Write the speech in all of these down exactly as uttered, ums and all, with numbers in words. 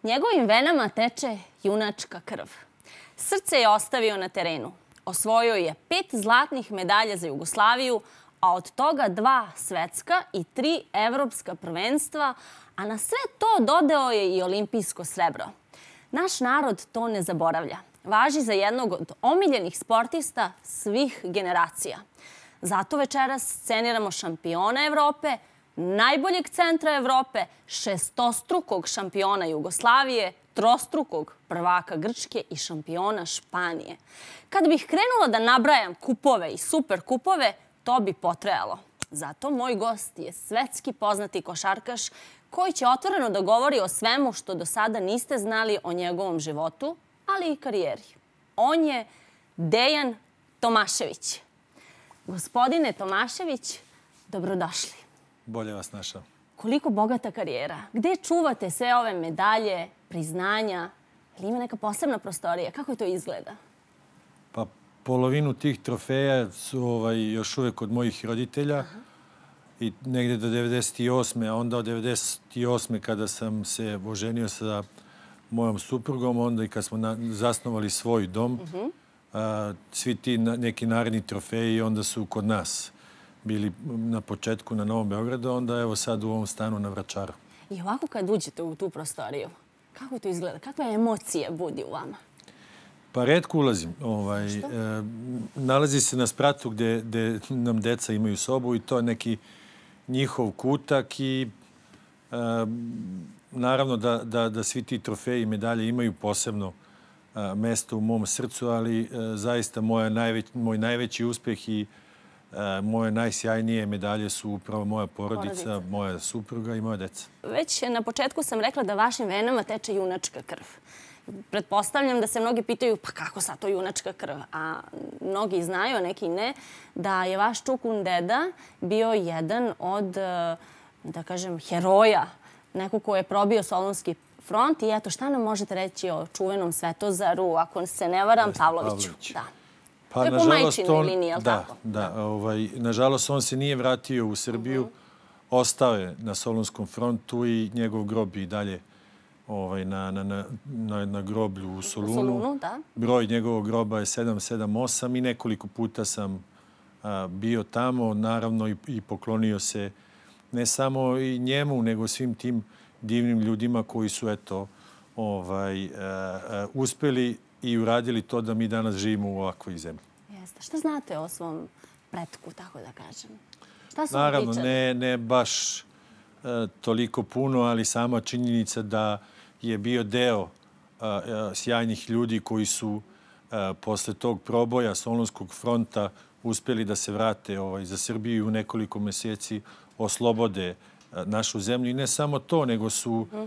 Njegovim venama teče junačka krv. Srce je ostavio na terenu. Osvojio je pet zlatnih medalja za Jugoslaviju, a od toga dva svetska i tri evropska prvenstva, a na sve to dodao je i olimpijsko srebro. Naš narod to ne zaboravlja. Važi za jednog od omiljenih sportista svih generacija. Zato večeras sceniramo šampiona Evrope, najboljeg centra Evrope, šestostrukog šampiona Jugoslavije, trostrukog prvaka Grčke i šampiona Španije. Kad bih krenula da nabrajam kupove i super kupove, to bi potrajalo. Zato moj gost je svetski poznati košarkaš koji će otvoreno da govori o svemu što do sada niste znali o njegovom životu, ali i karijeri. On je Dejan Tomašević. Gospodine Tomašević, dobrodošli. Bolje vas našao. Koliko bogata karijera. Gde čuvate sve ove medalje, priznanja? Ili ima neka posebna prostorija? Kako to izgleda? Pa polovinu tih trofeja su ovaj, još uvek od mojih roditelja. Aha. I negde do devedeset osme. A onda od devedeset osme kada sam se oženio sa mojom suprugom, onda i kad smo na, zasnovali svoj dom, uh-huh. a, svi ti na, neki naredni trofeji onda su kod nas bili na početku na Novom Beogradu, onda evo sad u ovom stanu na Vračaru. I ovako kad uđete u tu prostoriju, kako to izgleda? Kakve emocije budi u vama? Pa retko ulazim. Ovaj, e, nalazi se na spratu gde, gde nam deca imaju sobu i to je neki njihov kutak i e, naravno da, da, da svi ti trofeji i medalje imaju posebno a, mesto u mom srcu, ali a, zaista moja najveć, moj najveći uspeh i a, moje najsjajnije medalje su upravo moja porodica, porodica, moja supruga i moja deca. Već na početku sam rekla da vašim venama teče junačka krv. Pretpostavljam da se mnogi pitaju pa kako sad to junačka krv? A mnogi znaju, a neki ne, da je vaš čukun deda bio jedan od, da kažem, heroja, neko ko je probio Solunski front i eto šta nam možete reći o čuvenom Svetozaru, ako se ne varam, Pavloviću. Da. Pa, to je po majčinoj liniji, je li da, tako? Da, da. Ovaj, nažalost, on se nije vratio u Srbiju, uh-huh. ostao je na Solunskom frontu i njegov grob i dalje ovaj, na, na, na, na, na groblju u Solunu. U Solunu, da. Broj njegovog groba je sedam sedam osam i nekoliko puta sam a, bio tamo, naravno i, i poklonio se ne samo i njemu, nego svim tim divnim ljudima koji su eto, ovaj, uh, uh, uspeli i uradili to da mi danas živimo u ovakvoj zemlji. Jeste. Šta znate o svom pretku, tako da kažem? Šta su naravno, ne, ne baš uh, toliko puno, ali sama činjenica da je bio deo uh, uh, sjajnih ljudi koji su uh, posle tog proboja Solunskog fronta uspeli da se vrate ovaj, za Srbiju u nekoliko meseci oslobode našu zemlju. I ne samo to, nego su uh,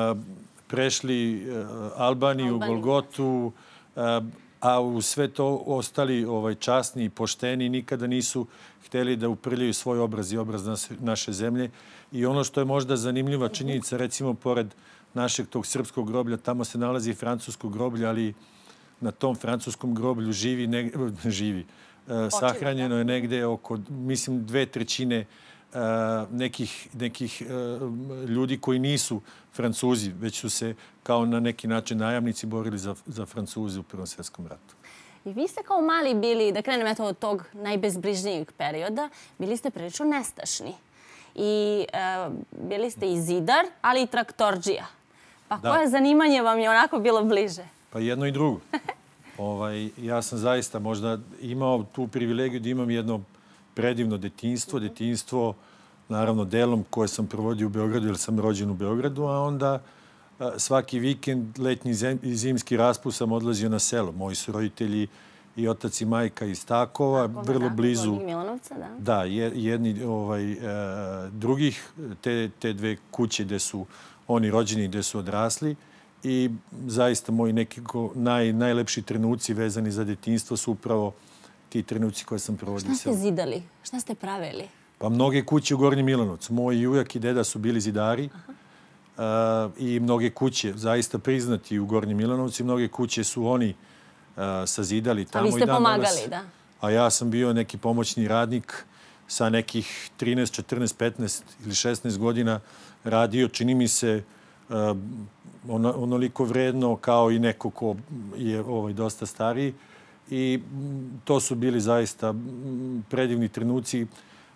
prešli uh, Albaniju, Albaniju, Golgotu, uh, a u sve to ostali ovaj, časni i pošteni nikada nisu hteli da uprljaju svoj obraz i obraz nas, naše zemlje. I ono što je možda zanimljiva činjenica, recimo, pored našeg tog srpskog groblja, tamo se nalazi francusko groblje, ali na tom francuskom groblju živi, ne, živi. Uh, sahranjeno je negde oko, mislim, dve trećine Uh, nekih, nekih uh, ljudi koji nisu Francuzi, već su se kao na neki način najamnici borili za, za Francuze u Prvom svjetskom ratu. I vi ste kao mali bili, da krenem eto od tog najbezbrižnijeg perioda, bili ste prilično nestašni. I uh, bili ste i zidar, ali i traktorđija. Pa da. Koje zanimanje vam je onako bilo bliže? Pa jedno i drugo. ovaj, ja sam zaista možda imao tu privilegiju da imam jedno predivno detinjstvo, detinjstvo naravno delom koje sam provodio u Beogradu jer sam rođen u Beogradu, a onda a, svaki vikend, letnji i zimski raspust sam odlazio na selo. Moji su roditelji i otac i majka iz Takova, Takova vrlo da, blizu. Milanovca, da. Da, jedni ovaj, a, drugih, te, te dve kuće gde su oni rođeni, gde su odrasli. I zaista moji nekako naj, najlepši trenuci vezani za detinjstvo su upravo ti trenuci koje sam provodio. Šta ste zidali? Šta ste pravili? Pa mnoge kuće u Gornjem Milanovcu. Moji ujak i deda su bili zidari uh, i mnoge kuće zaista priznati u Gornjem Milanovcu i mnoge kuće su oni uh, sazidali tamo. A vi ste i dan pomagali, danas, da? A ja sam bio neki pomoćni radnik sa nekih trinaest, četrnaest, petnaest ili šesnaest godina radio, čini mi se, onoliko vredno kao i neko ko je ovaj, dosta stariji. I to su bili zaista predivni trenuci.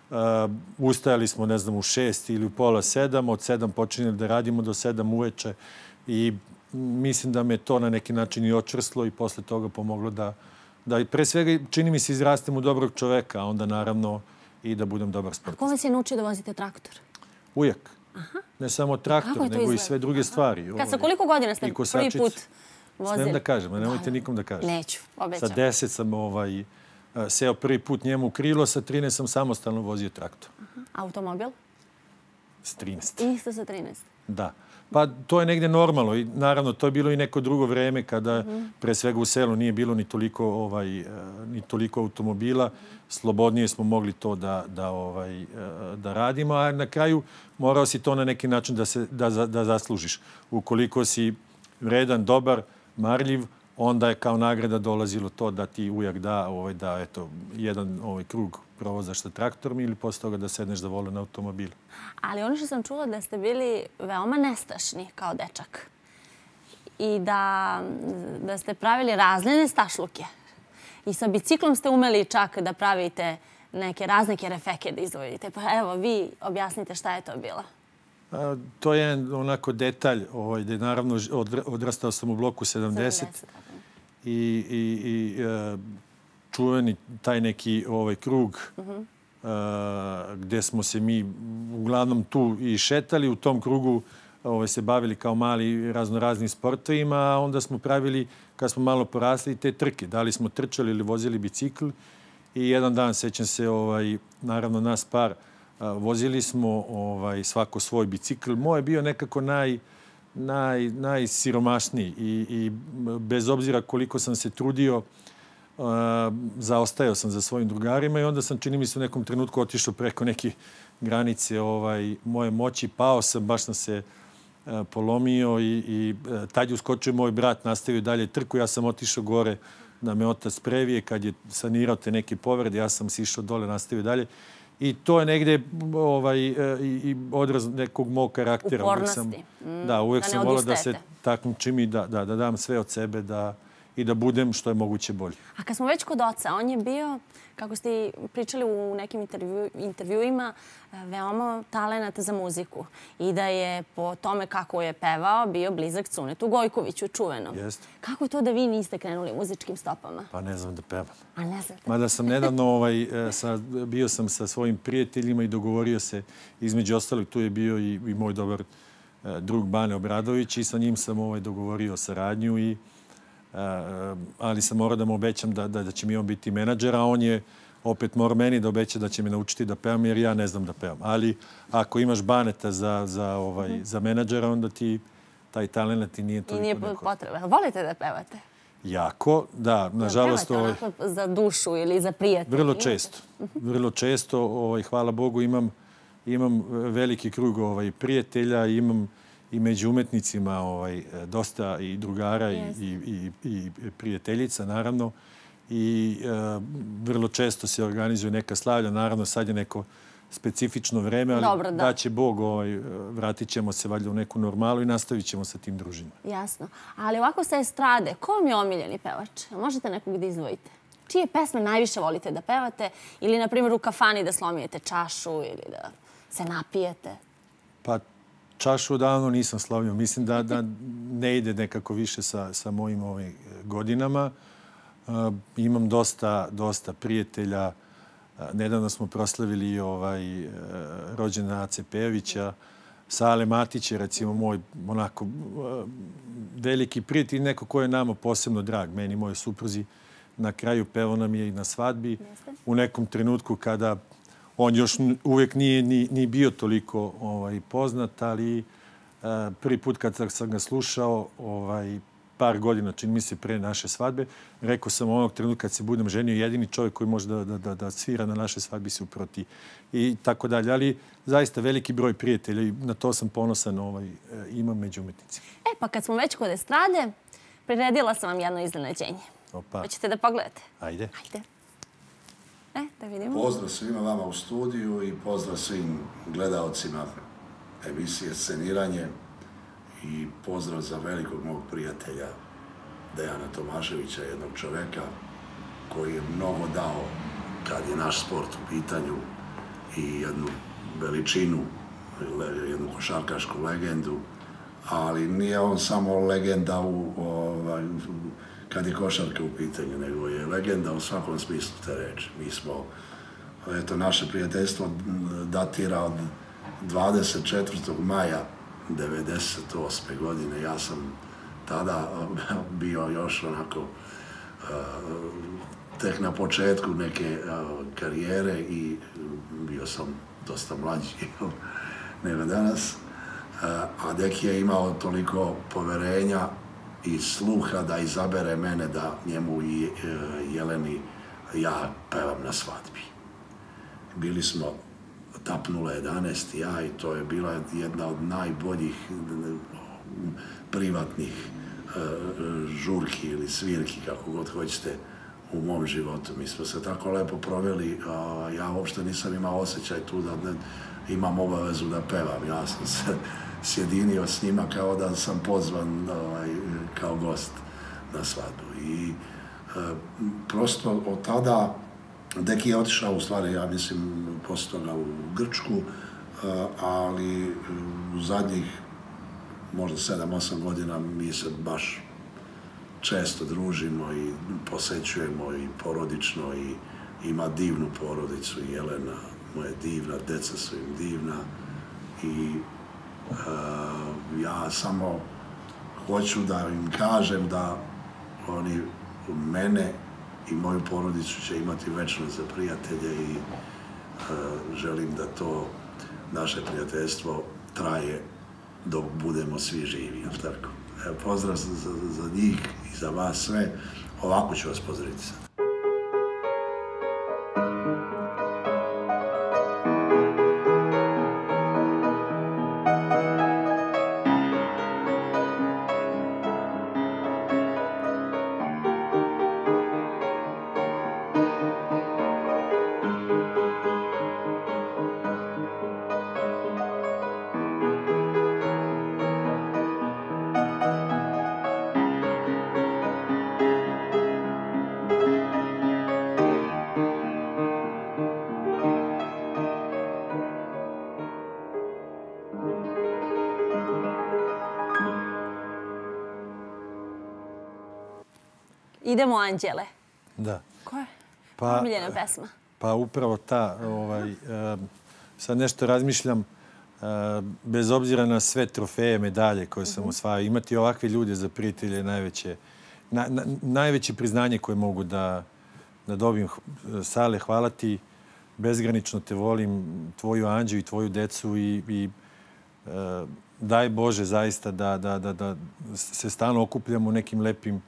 Ustajali smo, ne znam, u šest ili u pola sedam. Od sedam počinjeli da radimo do sedam uveče. I mislim da me to na neki način i očvrslo i posle toga pomoglo da, da pre svega čini mi se izrastem u dobrog čoveka, a onda naravno i da budem dobar sportista. A ko vas je naučio da vozite traktor? Ujak. Ne samo traktor, nego i sve druge stvari. Kad sa koliko godina ste prvi put vozili? Smijem da kažem, a nemojte nikom da kažem. Neću, obećam. Sa deset sam ovaj, seo prvi put njemu u krilo, sa trinaest sam samostalno vozio traktor. Automobil? S trinaest. Isto sa trinaest? Da. Pa to je negde normalno i naravno to je bilo i neko drugo vreme kada pre svega u selu nije bilo ni toliko ovaj ni toliko automobila, slobodnije smo mogli to da da ovaj da radimo, a na kraju morao si to na neki način da se da da zaslužiš. Ukoliko si vredan, dobar, marljiv, onda je kao nagrada dolazilo to da ti ujak da ovaj da eto jedan ovaj krug provozaš sa traktorom ili posle toga da sedneš za volan automobila. Ali ono što sam čula da ste bili veoma nestašni kao dečak i da, da ste pravili razne nestašluke. I sa biciklom ste umeli čak da pravite neke razne kerefeke da izvojite. Pa evo, vi objasnite šta je to bilo. A, to je onako detalj, ovaj, da je naravno odrastao sam u bloku sedamdeset i, i, i e, čuveni taj neki ovaj krug uh-huh. uh, gde smo se mi uglavnom tu i šetali. U tom krugu ovaj, se bavili kao mali raznoraznim sportovima, a onda smo pravili, kad smo malo porasli, te trke. Da li smo trčali ili vozili bicikl. I jedan dan, sećam se, ovaj, naravno nas par, uh, vozili smo ovaj, svako svoj bicikl. Moj je bio nekako naj, naj, najsiromašniji i, i bez obzira koliko sam se trudio, Uh, zaostajao sam za svojim drugarima i onda sam, čini mi se, u nekom trenutku otišao preko neke granice ovaj, moje moći. Pao sam, baš sam se uh, polomio i, i uh, tad je uskočio moj brat, nastavio dalje trku. Ja sam otišao gore da me otac previje. Kad je sanirao te neke povrede, ja sam si išao dole, nastavio dalje. I to je negde ovaj, uh, i, i odraz nekog mog karaktera. Upornosti. Uvijek sam, mm, da, uvijek da sam volao da se takmičim i da, da, da dam sve od sebe, da i da budem što je moguće bolje. A kad smo već kod oca, on je bio, kako ste pričali u nekim intervju, intervjuima, veoma talenat za muziku. I da je po tome kako je pevao bio blizak Cunetu Gojkoviću, čuvenom. Jeste. Kako je to da vi niste krenuli muzičkim stopama? Pa ne znam da pevam. A ne znate? Mada sam nedavno ovaj, sa, bio sam sa svojim prijateljima i dogovorio se, između ostalog, tu je bio i, i moj dobar drug Bane Obradović i sa njim sam ovaj, dogovorio saradnju i Uh, ali sam morao da mu obećam da, da, da će mi on biti menadžer, a on je opet morao meni da obeća da će me naučiti da pevam, jer ja ne znam da pevam. Ali ako imaš Baneta za, za, ovaj, mm. za menadžera, onda ti taj talent ti nije toliko neko. I nije potreba. Volite da pevate? Jako, da. Nažalost, pevate ovaj, onako za dušu ili za prijatelj? Vrlo često. Vrlo često. Ovaj, hvala Bogu, imam, imam veliki krug ovaj, prijatelja, imam i među umetnicima ovaj, dosta i drugara i, i, i, i prijateljica, naravno. I e, vrlo često se organizuje neka slavlja. Naravno, sad je neko specifično vreme, ali Dobro, da. da će Bog, ovaj, vratit ćemo se valjda u neku normalu i nastavit ćemo sa tim druženjem. Jasno. Ali ovako sa estrade, ko vam je omiljeni pevač? Možete nekog da izdvojite? Čije pesme najviše volite da pevate? Ili, na primjer, u kafani da slomijete čašu ili da se napijete? Pa, čašu odavno nisam slavio. Mislim da, da ne ide nekako više sa, sa mojim ovim godinama. Uh, imam dosta, dosta prijatelja. Uh, nedavno smo proslavili ovaj, uh, rođena Ace Pejovića. Sale Matić je, recimo, moj onako uh, veliki prijatelj, neko ko je nama posebno drag. Meni i moje supruzi. Na kraju pevao nam je i na svadbi. Jeste. U nekom trenutku kada on još uvijek nije ni, ni bio toliko ovaj, poznat, ali uh, prvi put kad sam ga slušao, ovaj, par godina, čini mi se pre naše svadbe, rekao sam onog trenutka kad se budem ženio, jedini čovjek koji može da, da, da, da svira na naše svadbi se uproti. I tako dalje. Ali zaista veliki broj prijatelja i na to sam ponosan ovaj, imam među umetnicima. E, pa kad smo već kod estrade, priredila sam vam jedno iznenađenje. Opa. Hoćete da pogledate? Ajde. Ajde. E, da vidimo. Pozdrav svima vama u studiju i pozdrav svim gledalcima emisije Sceniranje i pozdrav za velikog mog prijatelja Dejana Tomaševića, jednog čoveka koji je mnogo dao kad je naš sport u pitanju i jednu veličinu, jednu košarkašku legendu, ali nije on samo legenda u, ovaj, kad je košarka u pitanju, nego je legenda u svakom smislu te reči. Mi smo, eto, naše prijateljstvo datira od dvadeset četvrtog maja devedeset osme godine. Ja sam tada bio još onako tek na početku neke karijere i bio sam dosta mlađi nego danas. A Deki je imao toliko poverenja i sluha da izabere mene da njemu i Jeleni ja pevam na svadbi. Bili smo tapnule jedanaest i ja i to je bila jedna od najboljih privatnih žurki ili svirki, kako god hoćete, u mom životu. Mi smo se tako lepo proveli, ja uopšte nisam imao osjećaj tu da imam obavezu da pevam. Ja sam se sjedinio s njima kao da sam pozvan kao gost na svadbu. I prosto od tada Deki je otišao, u stvari, ja mislim, posle toga u Grčku, ali u zadnjih možda sedam osam godina mi se baš često družimo i posećujemo i porodično i ima divnu porodicu. Jelena, moja divna, deca su im divna i ja samo hoću da im kažem da oni mene i moju porodicu će imati večno za prijatelje i želim da to naše prijateljstvo traje dok budemo svi živi, jel' tako? Evo, pozdrav za njih i za vas sve. Ovako ću vas pozdraviti sad. Idemo Anđele. Da. Koja je Pa, omiljena pesma? Pa upravo ta. Ovaj, sad nešto razmišljam, bez obzira na sve trofeje, medalje koje sam osvajao, imati ovakve ljude za prijatelje najveće, na, na, najveće priznanje koje mogu da, da dobijem. Sale, hvala ti. Bezgranično te volim, tvoju Anđu i tvoju decu i, i e, daj Bože zaista da, da, da, da se stalno okupljamo u nekim lepim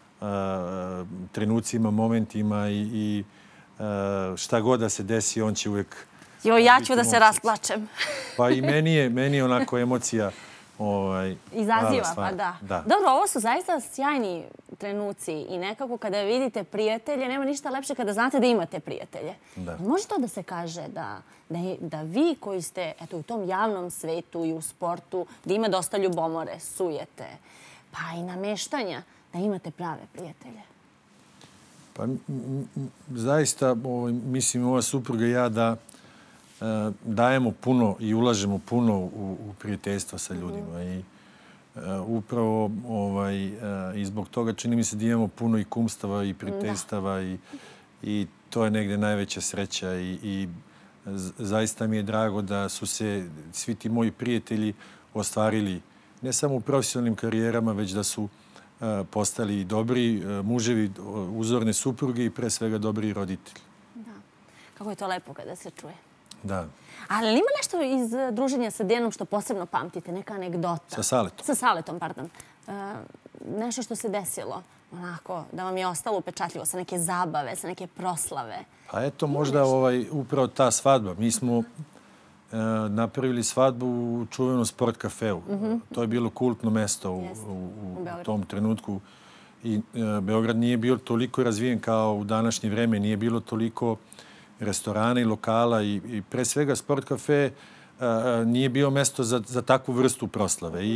trenucima, momentima i, i šta god da se desi, on će uvijek... Jo, ja ću da se rasplačem. Pa i meni je, meni je onako emocija... Ovaj, izaziva, pa da. da. Dobro, ovo su zaista sjajni trenuci i nekako kada vidite prijatelje, nema ništa lepše kada znate da imate prijatelje. Da. Može to da se kaže da, da, da vi koji ste eto, u tom javnom svetu i u sportu, da ima dosta ljubomore, sujete, pa i nameštanja, da imate prave prijatelje? Pa zaista, ovaj, mislim, ova supruga i ja da e, dajemo puno i ulažemo puno u, u prijateljstvo sa ljudima. I e, upravo ovaj, e, i zbog toga čini mi se da imamo puno i kumstava i prijateljstava i, i to je negde najveća sreća i, i zaista mi je drago da su se svi ti moji prijatelji ostvarili ne samo u profesionalnim karijerama, već da su postali dobri muževi, uzorne supruge i pre svega dobri roditelji. Da. Kako je to lepo kada se čuje. Da. Ali ima nešto iz druženja sa Dejanom što posebno pamtite? Neka anegdota? Sa Saletom. Sa Saletom, pardon. E, nešto što se desilo, onako, da vam je ostalo upečatljivo, sa neke zabave, sa neke proslave. Pa eto, možda ovaj, upravo ta svadba. Mi smo napravili svadbu u čuvenom sport kafeu. Mm-hmm. To je bilo kultno mesto u, u, u tom trenutku. I e, Beograd nije bio toliko razvijen kao u današnje vreme. Nije bilo toliko restorana i lokala. I, i pre svega sport kafe e, nije bio mesto za, za takvu vrstu proslave. I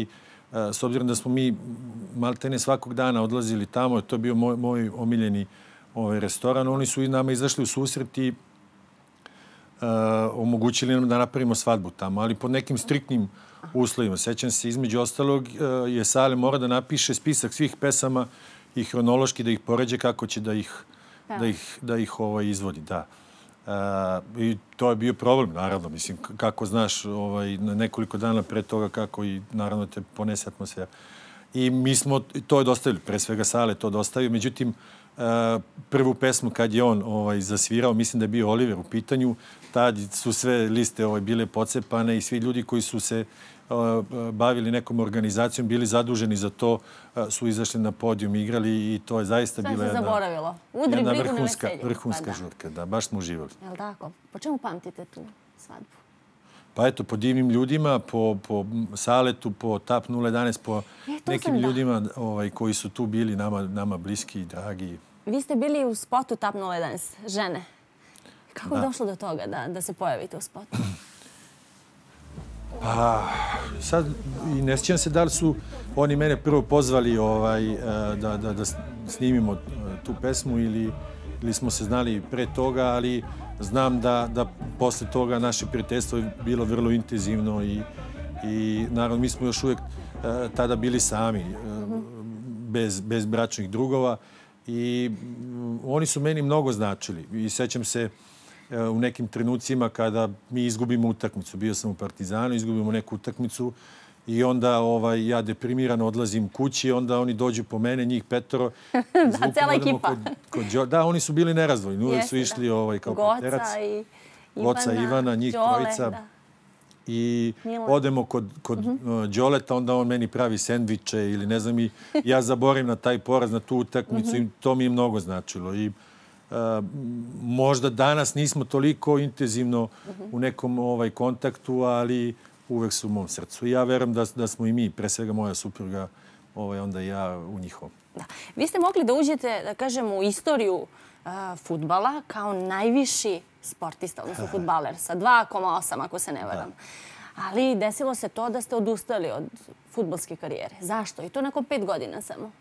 s obzirom da smo mi maltene svakog dana odlazili tamo, to je bio moj, moj omiljeni ovaj, restoran, oni su i nama izašli u susret i uh, omogućili nam da napravimo svadbu tamo, ali pod nekim striktnim uslovima. Sećam se, između ostalog, uh, je Sale mora da napiše spisak svih pesama i hronološki da ih poređe kako će da ih, da ih, da ih ovaj, izvodi. Da. Uh, I to je bio problem, naravno. Mislim, kako znaš ovaj, na nekoliko dana pre toga kako i naravno te ponese atmosfera. I mi smo to dostavili, pre svega Sale to dostavio. Međutim, uh, prvu pesmu kad je on ovaj, zasvirao, mislim da je bio Oliver u pitanju, tad su sve liste ovaj, bile pocepane i svi ljudi koji su se uh, bavili nekom organizacijom, bili zaduženi za to, uh, su izašli na podijum, igrali i to je zaista bila jedna, zaboravilo? Udri, jedna brigu, vrhunska, na vrhunska pa, da. žurka. Da, baš smo uživali. Jel' tako? Po čemu pamtite tu svadbu? Pa eto, po divnim ljudima, po, po Saletu, po Tap nula jedanaest, po e, nekim sam, ljudima ovaj, koji su tu bili nama, nama bliski i dragi. Vi ste bili u spotu Tap nula jedanaest, žene. Kako je došlo do toga da, da se pojavite u spotu? Pa, sad i ne sjećam se da li su oni mene prvo pozvali ovaj, da, da, da snimimo tu pesmu ili, ili smo se znali pre toga, ali znam da, da posle toga naše prijateljstvo je bilo vrlo intenzivno i, i naravno mi smo još uvijek uh, tada bili sami, uh, bez, bez bračnih drugova i um, oni su meni mnogo značili i sećam se uh, u nekim trenucima kada mi izgubimo utakmicu. Bio sam u Partizanu, izgubimo neku utakmicu i onda ovaj, ja deprimirano odlazim kući, onda oni dođu po mene, njih petoro. Da, cela ekipa. Kod, kod, da, oni su bili nerazvojni. Uvijek su išli da. ovaj, kao peterac. Goca i Ivana, Goca, Ivana, njih Đole, trojica. Da. I Milan. odemo kod, kod uh-huh. Đoleta, onda on meni pravi sendviče ili ne znam, i ja zaborim na taj poraz, na tu utakmicu uh-huh. i to mi je mnogo značilo. I uh, možda danas nismo toliko intenzivno uh-huh. u nekom ovaj, kontaktu, ali uvek su u mom srcu. I ja verujem da, da smo i mi, pre svega moja supruga, ovaj, onda ja u njihovom. Da. Vi ste mogli da uđete, da kažem, u istoriju uh, fudbala kao najviši sportista, odnosno fudbaler, sa dva zarez osam, ako se ne varam. Ali desilo se to da ste odustali od fudbalske karijere. Zašto? I to nakon pet godina samo.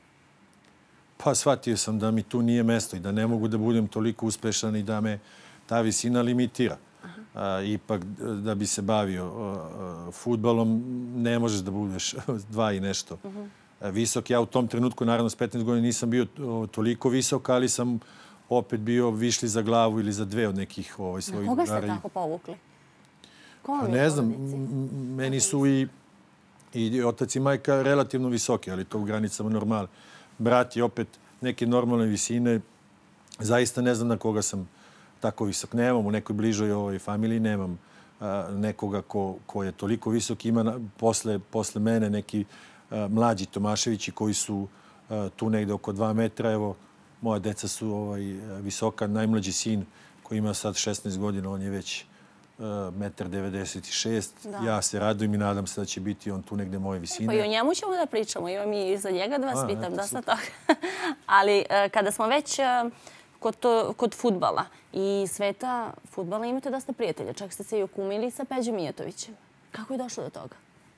Pa shvatio sam da mi tu nije mesto i da ne mogu da budem toliko uspešan i da me ta visina limitira. A, ipak da bi se bavio a, fudbalom ne možeš da budeš dva i nešto uh-huh. visok. Ja u tom trenutku, naravno s petnaest godina, nisam bio toliko visok, ali sam opet bio višli za glavu ili za dve od nekih ovaj, svojih drugara. Na koga drugara. ste tako povukli? Ko Pa ne znam, meni su i, i otac i majka relativno visoki, ali to u granicama normale. Brat je opet neke normalne visine. Zaista ne znam na koga sam tako visok. Nemam u nekoj bližoj ovoj familiji, nemam a, nekoga ko, ko je toliko visok. Ima na, posle, posle mene neki a, mlađi Tomaševići koji su a, tu negde oko dva metra. Evo, moja deca su ovaj, visoka. Najmlađi sin koji ima sad šesnaest godina, on je već jedan devedeset šest. Da. Ja se radujem i nadam se da će biti on tu negde moje visine. Pa i o njemu ćemo da pričamo. Imam i za njega da vas A, pitam dosta toga. Ali kada smo već kod, to, kod fudbala i sveta fudbala imate dosta prijatelja. Čak ste se i okumili sa Peđom Mijatovićem. Kako je došlo do toga?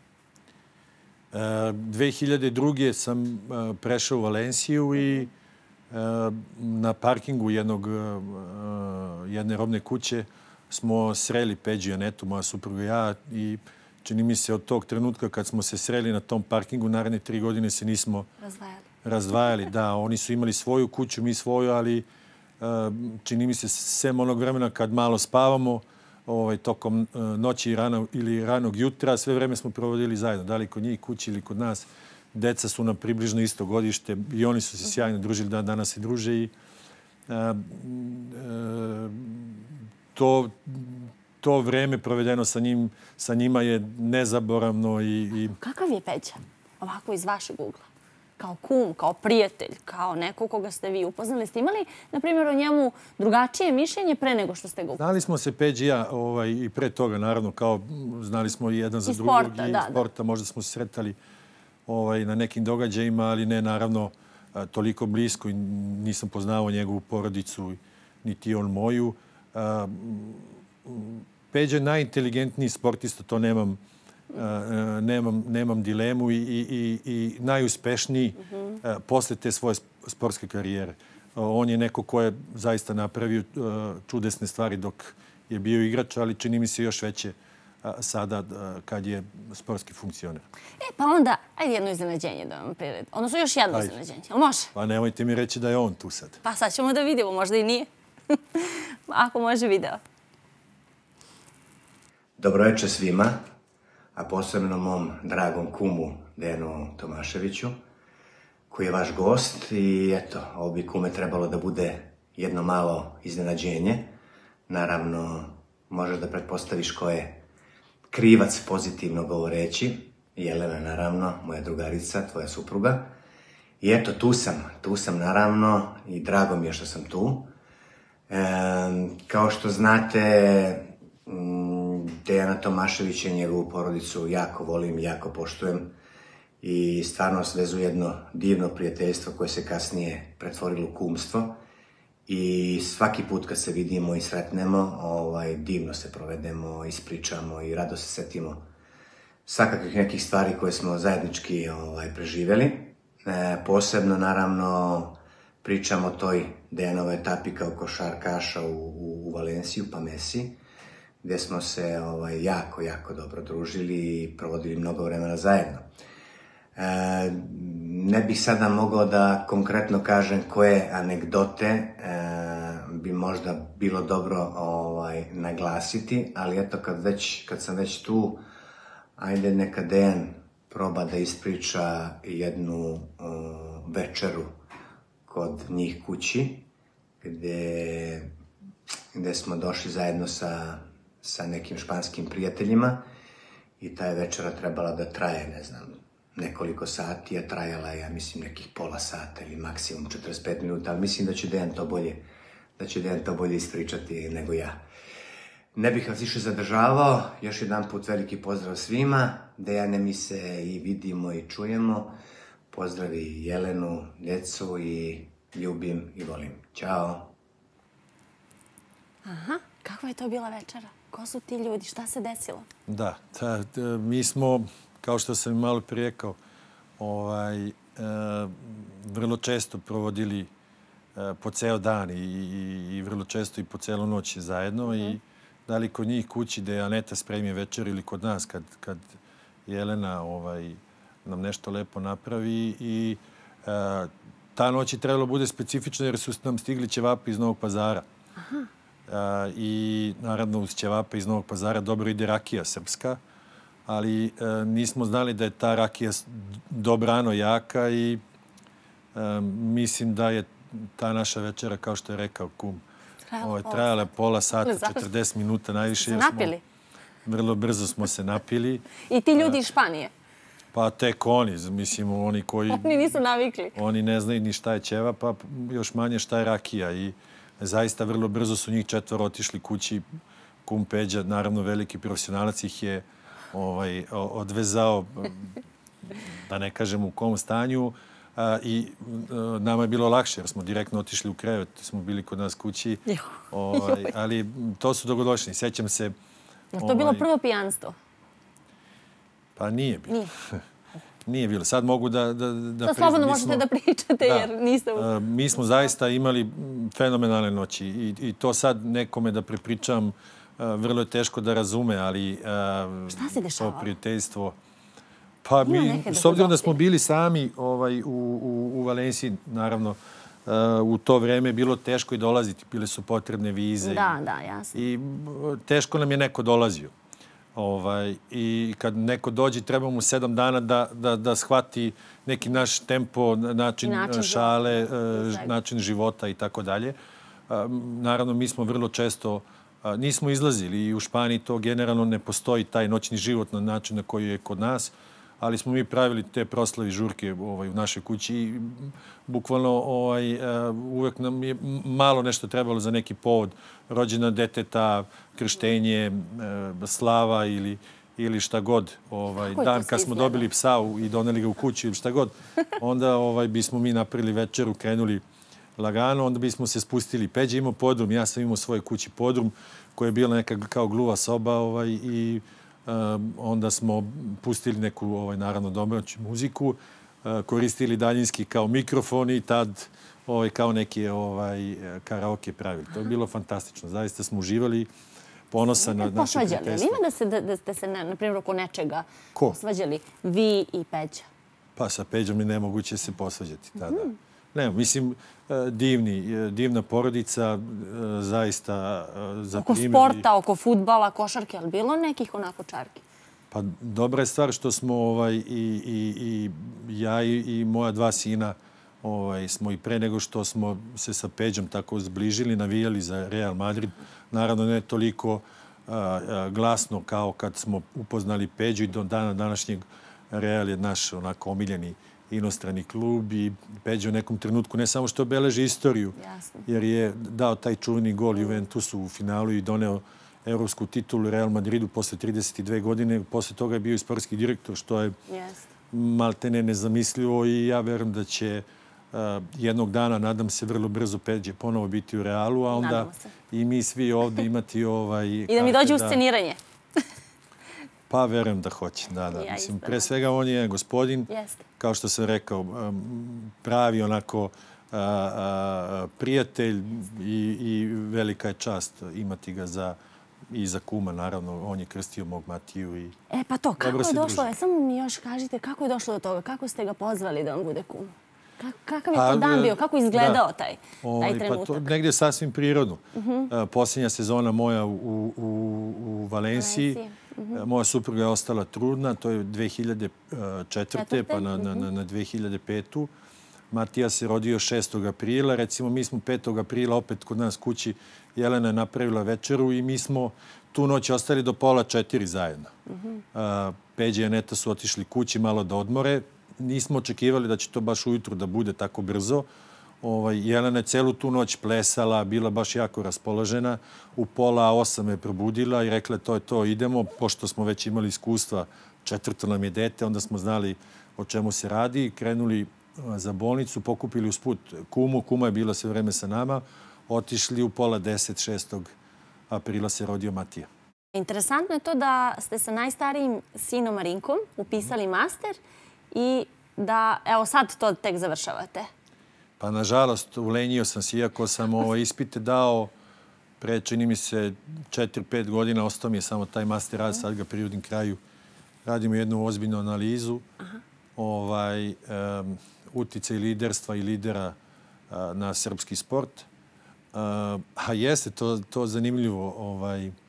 E, dve hiljade druge sam prešao u Valenciju i e, na parkingu jednog, jedne robne kuće smo sreli Peđu i Anetu, moja supruga i ja, i čini mi se od tog trenutka kad smo se sreli na tom parkingu, naredne tri godine se nismo razdvajali. razdvajali. Da, oni su imali svoju kuću, mi svoju, ali uh, čini mi se sem onog vremena kad malo spavamo, ovaj, tokom uh, noći rano, ili ranog jutra, sve vreme smo provodili zajedno, da li kod njih kući ili kod nas. Deca su nam približno isto godište i oni su se sjajno družili, da danas se druže i uh, uh, To, to vreme provedeno sa, njim, sa njima je nezaboravno. I, i... Kakav je Peđa? Ovako iz vašeg ugla. Kao kum, kao prijatelj, kao neko koga ste vi upoznali. Ste imali, na primjer, o njemu drugačije mišljenje pre nego što ste ga upoznali? Znali smo se Peđa i ja ovaj, i pre toga, naravno, kao znali smo i jedan za I drugog. sporta, I da, sporta. Da. Možda smo se sretali ovaj, na nekim događajima, ali ne, naravno, toliko blisko. I nisam poznao njegovu porodicu, niti on moju. Uh, Peđa je najinteligentniji sportista, to nemam, nemam, nemam dilemu i, i, i najuspešniji posle te svoje sportske karijere. On je neko ko je zaista napravio čudesne stvari dok je bio igrač, ali čini mi se još veće sada kad je sportski funkcioner. E, pa onda, ajde jedno iznenađenje da vam priredim. Odnosno još jedno ajde. iznenađenje. Ali može? Pa nemojte mi reći da je on tu sad. Pa sad ćemo da vidimo, možda i nije. Ako može video. Dobroveče svima, a posebno mom dragom kumu Dejanu Tomaševiću, koji je vaš gost i eto, ovo bi kume trebalo da bude jedno malo iznenađenje. Naravno, možeš da pretpostaviš ko je krivac pozitivno govoreći. Jelena, naravno, moja drugarica, tvoja supruga. I eto, tu sam, tu sam naravno i drago mi je što sam tu. E, kao što znate, Dejana Tomaševića i njegovu porodicu jako volim, jako poštujem i stvarno svezu jedno divno prijateljstvo koje se kasnije pretvorilo u kumstvo i svaki put kad se vidimo i sretnemo, ovaj, divno se provedemo, ispričamo i rado se setimo svakakvih nekih stvari koje smo zajednički ovaj, preživjeli. E, posebno, naravno, pričamo o toj Dejanove etapi kao košarkaša u, u, u Valenciju, pa Messi, gde smo se ovaj, jako, jako dobro družili i provodili mnogo vremena zajedno. E, ne bih sada mogao da konkretno kažem koje anegdote e, bi možda bilo dobro ovaj, naglasiti, ali eto kad, već, kad sam već tu, ajde neka Dejan proba da ispriča jednu uh, večeru kod njih kući, gde, gde smo došli zajedno sa, sa nekim španskim prijateljima i ta je večera trebala da traje, ne znam, nekoliko sati, a trajala je, ja mislim, nekih pola sata ili maksimum četrdeset pet minuta, ali mislim da će Dejan to bolje, da će Dejan to bolje ispričati nego ja. Ne bih vas više zadržavao, još jedan put veliki pozdrav svima, Dejane, mi se i vidimo i čujemo, pozdravi Jelenu, djecu i ljubim i volim. Ćao! Aha, kakva je to bila večera? Ko su ti ljudi? Šta se desilo? Da, ta, ta, mi smo, kao što sam malo prije rekao, ovaj, e, vrlo često provodili e, po ceo dan i, i, i vrlo često i po celu noć zajedno. Mm. I da li kod njih kući gde Aneta spremi večer ili kod nas kad, kad Jelena ovaj, nam nešto lepo napravi. I e, ta noć je trebalo bude specifična jer su nam stigli ćevapi iz Novog Pazara. Aha. E, I naravno uz ćevape iz Novog Pazara dobro ide rakija srpska, ali e, nismo znali da je ta rakija dobrano jaka i e, mislim da je ta naša večera, kao što je rekao kum, Ovo, trajala je pola sata, četrdeset minuta najviše. Napili? Smo, vrlo brzo smo se napili. I ti ljudi iz Španije? Pa tek oni, mislim, oni koji... Oni nisu navikli. Oni ne znaju ni šta je ćeva, pa još manje šta je rakija. I zaista vrlo brzo su njih četvoro otišli kući. Kum Peđa, naravno veliki profesionalac, ih je ovaj, odvezao, da ne kažem u kom stanju. A, i a, nama je bilo lakše jer smo direktno otišli u krevet, smo bili kod nas kući, ovaj, ali to su dogodovštine. Sjećam se... Je to ovaj, bilo prvo pijanstvo? Pa nije bilo. Nije, nije bilo. Sad mogu da... da, da to slobodno možete da pričate da, jer niste... A, mi smo zaista imali fenomenalne noći i, i to sad nekome da prepričam a, vrlo je teško da razume, ali... A, šta se dešavalo? To prijateljstvo... Pa mi, s obzirom da smo bili sami ovaj, u, u, u Valenciji, naravno, uh, u to vreme je bilo teško i dolaziti. Bile su potrebne vize. Da, i, da, jasno. I teško nam je neko dolazio. Ovaj, I kad neko dođe, treba mu sedam dana da, da, da shvati neki naš tempo, način, način šale, života. način života i tako dalje. Naravno, mi smo vrlo često... Nismo izlazili i u Španiji to generalno ne postoji taj noćni život na način na koji je kod nas. Ali smo mi pravili te proslavi žurke ovaj, u našoj kući i bukvalno ovaj, uvek nam je malo nešto trebalo za neki povod. Rođena deteta, krštenje, slava ili, ili šta god. Ovaj, dan kad smo dobili psa i doneli ga u kuću ili šta god, onda ovaj, bismo mi napravili večeru, krenuli lagano, onda bismo se spustili. Peđa imao podrum, ja sam imao u svojoj kući podrum koja je bila neka kao gluva soba ovaj, i onda smo pustili neku, ovaj, naravno, domaću muziku, koristili daljinski kao mikrofon i tad ovaj, kao neki ovaj, karaoke pravili. To je bilo fantastično. Zaista smo uživali. Ponosan na naše prijateljstvo. Posvađali? Ima da, se, da, da ste se, na, na primjer, oko nečega Ko? posvađali? Vi i Peđa. Pa sa Peđom je nemoguće se posvađati. Da, da. Ne, mislim, divni, divna porodica, zaista za oko primjer. Sporta, oko fudbala, košarke, ali bilo nekih onako čarki? Pa dobra je stvar što smo ovaj, i, i, i ja i, i moja dva sina ovaj, smo i pre nego što smo se sa Peđom tako zbližili, navijali za Real Madrid. Naravno, ne toliko a, a, glasno kao kad smo upoznali Peđu i do dana današnjeg Real je naš onako omiljeni inostrani klub i Peđa u nekom trenutku ne samo što obeleži istoriju, Jasno. jer je dao taj čuveni gol Juventusu u finalu i doneo evropsku titulu Real Madridu posle trideset dve godine. Posle toga je bio i sportski direktor, što je Yes. maltene nezamislivo i ja verujem da će uh, jednog dana, nadam se vrlo brzo, Peđe ponovo biti u Realu, a onda i mi svi ovde imati ovaj... I da mi dođe u sceniranje. Pa verujem da hoće, da, da. Ja Mislim, isto, pre da. svega on je gospodin, Jeste. kao što sam rekao, um, pravi onako a, a, prijatelj i, i velika je čast imati ga za i za kuma, naravno. On je krstio mog Matiju i... E pa to, kako dobro je se došlo? druži. E, samo mi još kažite, kako je došlo do toga? Kako ste ga pozvali da on bude kum? Ka- Kakav je Pa, to dan bio? e, Kako je izgledao da. taj, Ovaj, taj trenutak? Pa to negdje sasvim prirodno. Uh, posljednja sezona moja u, u, u Valenciji. Valenciji. Uh, Moja supruga je ostala trudna. To je dve hiljade četvrte. pa na, na, na, na dve hiljade petu. Matija se rodio šestog aprila. Recimo, mi smo petog aprila opet kod nas kući. Jelena je napravila večeru i mi smo tu noć ostali do pola četiri zajedno. Uh, Peđa i Aneta su otišli kući malo da odmore. Nismo očekivali da će to baš ujutru da bude tako brzo. Ovaj, Jelena je celu tu noć plesala, bila baš jako raspoložena. U pola osam je probudila i rekla to je to, idemo. Pošto smo već imali iskustva, četvrto nam je dete, onda smo znali o čemu se radi. Krenuli za bolnicu, pokupili usput kumu. Kuma je bila sve vreme sa nama. Otišli u pola deset, šestog aprila se rodio Matija. Interesantno je to da ste sa najstarijim sinom Marinkom upisali master i da, evo sad to tek završavate. Pa nažalost, ulenjio sam se, iako sam ovo ispite dao pre, čini mi se, četiri pet godina, ostao mi je samo taj master rad, sad ga privodim kraju. Radimo jednu ozbiljnu analizu ovaj, um, uticaj liderstva i lidera uh, na srpski sport. Uh, a jeste to, to zanimljivo. Ovaj, uh,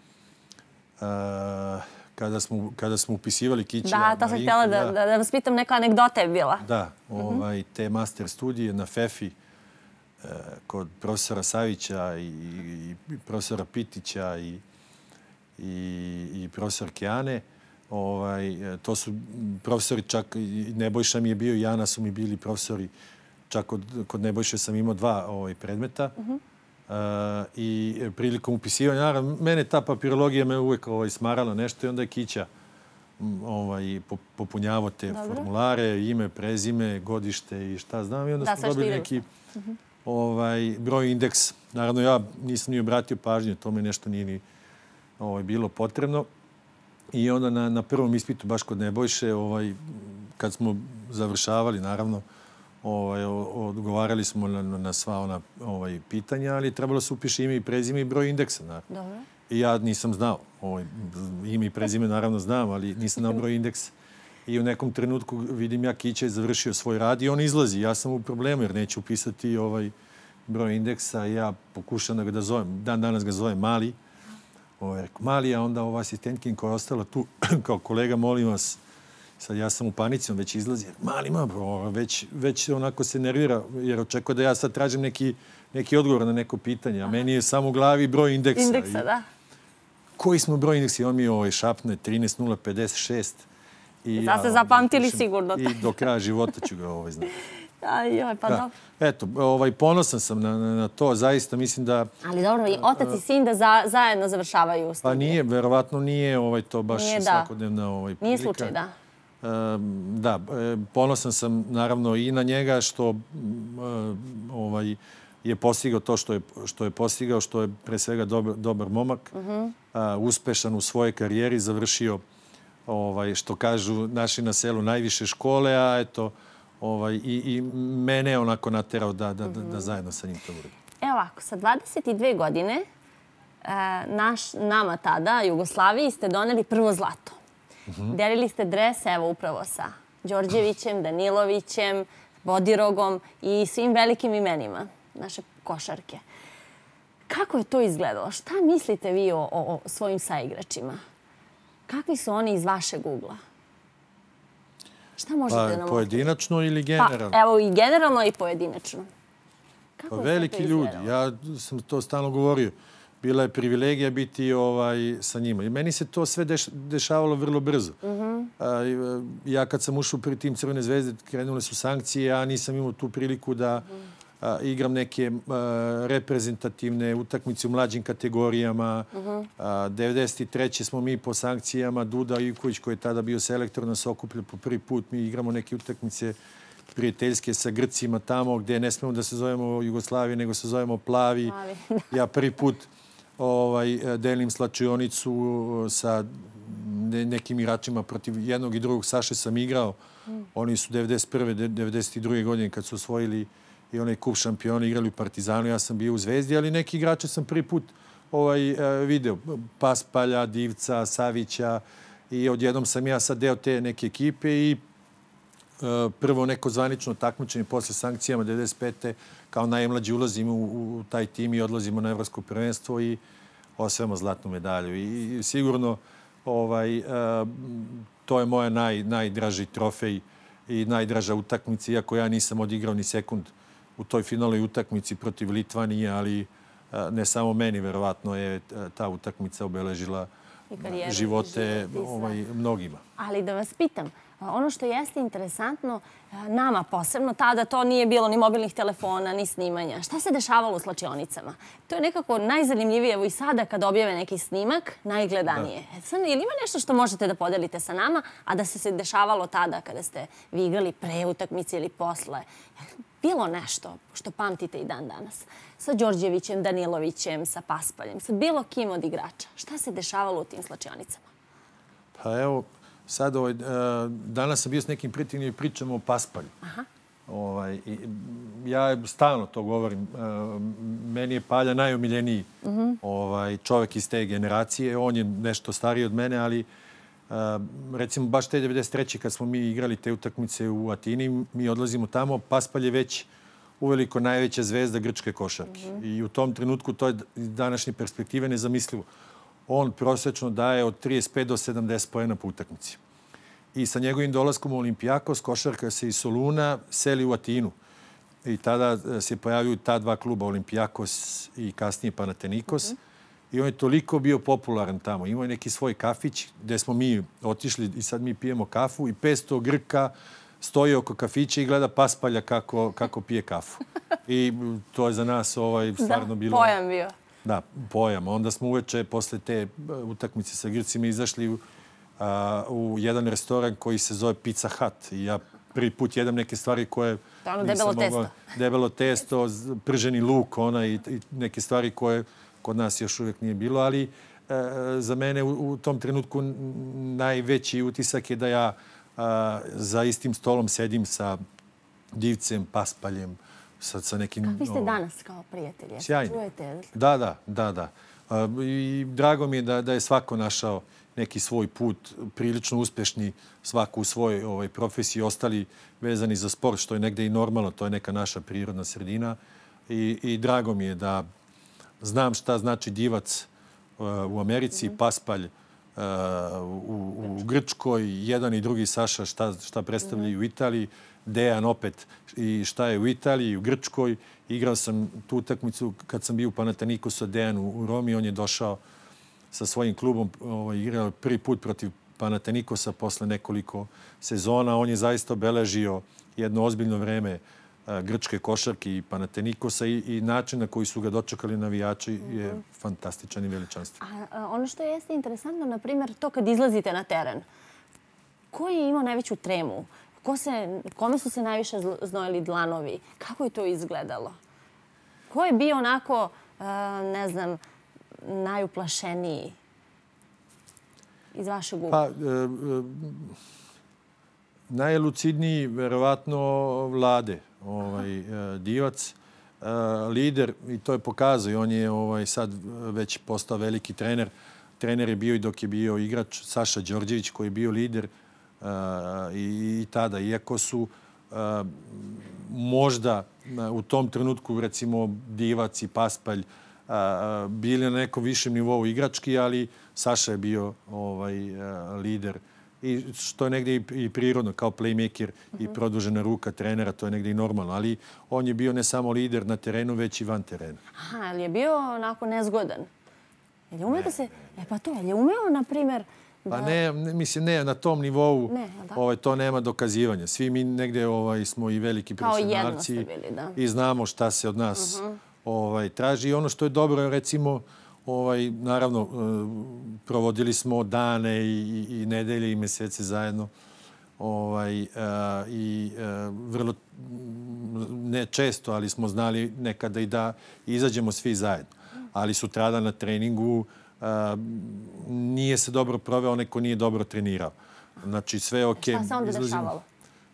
kada, smo, kada smo upisivali Kićija... Da, to sam Marinku, htjela da, da, da vas pitam, neka anegdota je bila. Da, ovaj, te master studije na FEFI eh, kod profesora Savića i, i, i profesora Pitića i, i, i profesor Kijane. Ovaj, to su profesori, čak i Nebojša mi je bio i Jana su mi bili profesori. Čak kod, kod Nebojše sam imao dva ovaj, predmeta. Uh, I prilikom upisivanja, naravno, mene ta papirologija me uvek ovaj, smarala nešto i onda je Kića ovaj, popunjavao te Dobro. formulare, ime, prezime, godište i šta znam. I onda Da, smo sve što dobili ide u neki ovaj, broj indeks. Naravno, ja nisam ni obratio pažnje, to me nešto nije ni ovaj, bilo potrebno. I onda na, na prvom ispitu, baš kod Nebojše, ovaj, kad smo završavali, naravno, ovaj, odgovarali smo na, na sva ona ovaj, pitanja, ali trebalo se upiše ime i prezime i broj indeksa. Naravno. Dobro. I ja nisam znao. Ovaj, ime i prezime naravno znam, ali nisam znao broj indeksa. I u nekom trenutku vidim ja Kića je završio svoj rad i on izlazi. Ja sam u problemu jer neću upisati ovaj broj indeksa. Ja pokušam da ga da zovem. Dan danas ga zovem Mali. Ovaj, Mali, a onda ova asistentkin koja je ostala tu kao kolega, molim vas, sad ja sam u panici, on već izlazi. Mali ma, bro, već, već onako se nervira jer očekuje da ja sad tražim neki, neki odgovor na neko pitanje. A meni je samo u glavi broj indeksa. Indeksa, I, da. koji smo broj indeksa? On mi je ovaj šapne trinaest nula pedeset šest. I Sad ste zapamtili sigurno. I do kraja života ću ga ovaj znati. Aj, joj, pa Da. dobro. Eto, ovaj, ponosan sam na, na, na to. Zaista mislim da... Ali dobro, i otac i sin da za, zajedno završavaju Pa studije. nije, verovatno nije ovaj, to baš Nije, da. svakodnevna ovaj, prilika. Nije slučaj, da. Um, da, e, ponosan sam naravno i na njega što um, ovaj, je postigao to što je, što je postigao, što je pre svega dobar, dobar momak, uh, uspešan u svojoj karijeri, završio ovaj, što kažu naši na selu, najviše škole, a eto, ovaj, i, i mene je onako naterao da, da, da, da zajedno sa njim to uradim. Evo ovako, sa dvadeset dve godine naš, nama tada, Jugoslaviji, ste doneli prvo zlato. Mm-hmm. Delili ste dres, evo, upravo sa Đorđevićem, Danilovićem, Bodirogom i svim velikim imenima naše košarke. Kako je to izgledalo? Šta mislite vi o, o, o svojim saigračima? Kakvi su oni iz vašeg ugla? Šta možete pa, da nam pojedinačno ili generalno? Pa, evo i generalno i pojedinačno. Kako pa, veliki ljudi. Ja sam to stalno govorio. Bila je privilegija biti ovaj, sa njima. I meni se to sve deš, dešavalo vrlo brzo. Mm-hmm. A, ja kad sam ušao pri tim Crvene zvezde, krenule su sankcije, ja nisam imao tu priliku da mm-hmm. a, igram neke a, reprezentativne utakmice u mlađim kategorijama. Mm-hmm. A, devedeset treće smo mi po sankcijama, Duda Ivković, koji je tada bio selektor, nas okuplja po prvi put. Mi igramo neke utakmice prijateljske sa Grcima tamo, gdje ne smemo da se zovemo Jugoslavije, nego se zovemo Plavi. Plavi. Ja prvi put ovaj, delim slačionicu sa nekim igračima protiv jednog i drugog. Saše sam igrao. Mm. Oni su devedeset prve devedeset druge godine kad su osvojili i onaj kup šampiona, igrali u Partizanu. Ja sam bio u Zvezdi, ali neki igrače sam prvi put ovaj, video. Paspalja, Divca, Savića i odjednom sam ja sad deo te neke ekipe i prvo neko zvanično takmičenje posle sankcijama devedeset pete kao najmlađi ulazimo u, u taj tim i odlazimo na evropsko prvenstvo i osvajamo zlatnu medalju. I, i sigurno ovaj, uh, to je moja naj, najdraži trofej i najdraža utakmica, iako ja nisam odigrao ni sekund u toj finalnoj utakmici protiv Litvanije, ali uh, ne samo meni, verovatno je ta utakmica obeležila karijeru, živote ovaj, mnogima. Ali da vas pitam, ono što jeste interesantno, nama posebno, tada to nije bilo ni mobilnih telefona, ni snimanja. Šta se dešavalo u slačionicama? To je nekako najzanimljivije, evo i sada kad objave neki snimak, najgledanije. Da. Sad, je li ima nešto što možete da podelite sa nama, a da se se dešavalo tada kada ste vi igrali pre utakmice ili posle? Bilo nešto što pamtite i dan danas? Sa Đorđevićem, Danilovićem, sa Paspaljem, sa bilo kim od igrača. Šta se dešavalo u tim slačionicama? Pa evo, sad ovaj, danas sam bio s nekim prijateljima i pričamo o Paspalju. Aha. Ovaj, i, ja stalno to govorim. Meni je Palja najomiljeniji uh-huh. ovaj, čovjek iz te generacije. On je nešto stariji od mene, ali recimo baš te devedeset treće kad smo mi igrali te utakmice u Atini, mi odlazimo tamo, Paspalj je već uveliko najveća zvezda grčke košarke. Uh-huh. I u tom trenutku to je iz današnje perspektive nezamislivo. On prosječno daje od trideset pet do sedamdeset poena po utakmici. I sa njegovim dolaskom u Olimpijakos, košarka se iz Soluna seli u Atinu. I tada se pojavljaju ta dva kluba, Olimpijakos i kasnije Panathinaikos. Mm-hmm. I on je toliko bio popularan tamo. Imao je neki svoj kafić gdje smo mi otišli i sad mi pijemo kafu i petsto Grka stoji oko kafića i gleda Paspalja kako, kako pije kafu. I to je za nas ovaj, stvarno bilo... Da, pojam bio. Da, pojam. Onda smo uveče posle te utakmice sa Grcima izašli u, a, u jedan restoran koji se zove Pizza Hut. I ja prvi put jedem neke stvari koje... Da, ono debelo testo. Mogla, debelo testo, prženi luk, ona i, i neke stvari koje kod nas još uvijek nije bilo. Ali a, za mene u, u tom trenutku najveći utisak je da ja a, za istim stolom sedim sa Divcem, Paspaljem, Sa, sa nekim, Kakvi ste danas kao prijatelji? Sjajni. Čujete? Da, da, da, da. I drago mi je da, da je svako našao neki svoj put, prilično uspješni, svako u svojoj ovaj, profesiji, ostali vezani za sport, što je negde i normalno, to je neka naša prirodna sredina. I, i drago mi je da znam šta znači Divac uh, u Americi, mm-hmm. Paspalj uh, u, u Grčkoj, jedan i drugi Saša šta, šta predstavljaju mm-hmm. u Italiji. Dejan opet i šta je u Italiji, u Grčkoj. Igrao sam tu utakmicu kad sam bio u Panathinaikosu, Dejan u Romi. On je došao sa svojim klubom, ovaj, igrao prvi put protiv Panathinaikosa posle nekoliko sezona. On je zaista obeležio jedno ozbiljno vreme a, grčke košarke i Panathinaikosa i, i način na koji su ga dočekali navijači je mm-hmm. fantastičan i veličanstven. A, a ono što jeste interesantno, na primjer, to kad izlazite na teren, ko je imao najveću tremu? Ko se, kome su se najviše znojili dlanovi? Kako je to izgledalo? Ko je bio onako, ne znam, najuplašeniji? iz vašeg ugla? Pa, e, e, najlucidniji, verovatno, Vlade, ovaj, e, Divac. E, lider, i to je pokazao, i on je ovaj, sad već postao veliki trener. Trener je bio i dok je bio igrač Saša Đorđević, koji je bio lider uh, i, i tada. Iako su uh, možda uh, u tom trenutku, recimo, Divac i Paspalj uh, bili na nekom višem nivou igrački, ali Saša je bio ovaj, uh, lider. I što je negdje i, i prirodno, kao playmaker mm-hmm. i produžena ruka trenera, to je negdje i normalno. Ali on je bio ne samo lider na terenu, već i van terena. Aha, ali je bio onako nezgodan? Je umeo da se... E pa to, je umeo, na primjer... Da... Pa ne, ne, mislim, ne, na tom nivou ne, ovaj, to nema dokazivanja. Svi mi negdje ovaj, smo i veliki profesionalci bili, da. I znamo šta se od nas uh-huh. ovaj, traži. I ono što je dobro, recimo, ovaj, naravno, provodili smo dane i, i, i nedelje i mesece zajedno. Ovaj, a, i a, vrlo, ne često, ali smo znali nekada i da izađemo svi zajedno. Ali sutradan na treningu uh, nije se dobro proveo onaj ko nije dobro trenirao. Znači, sve je okej. Šta se onda dešavalo?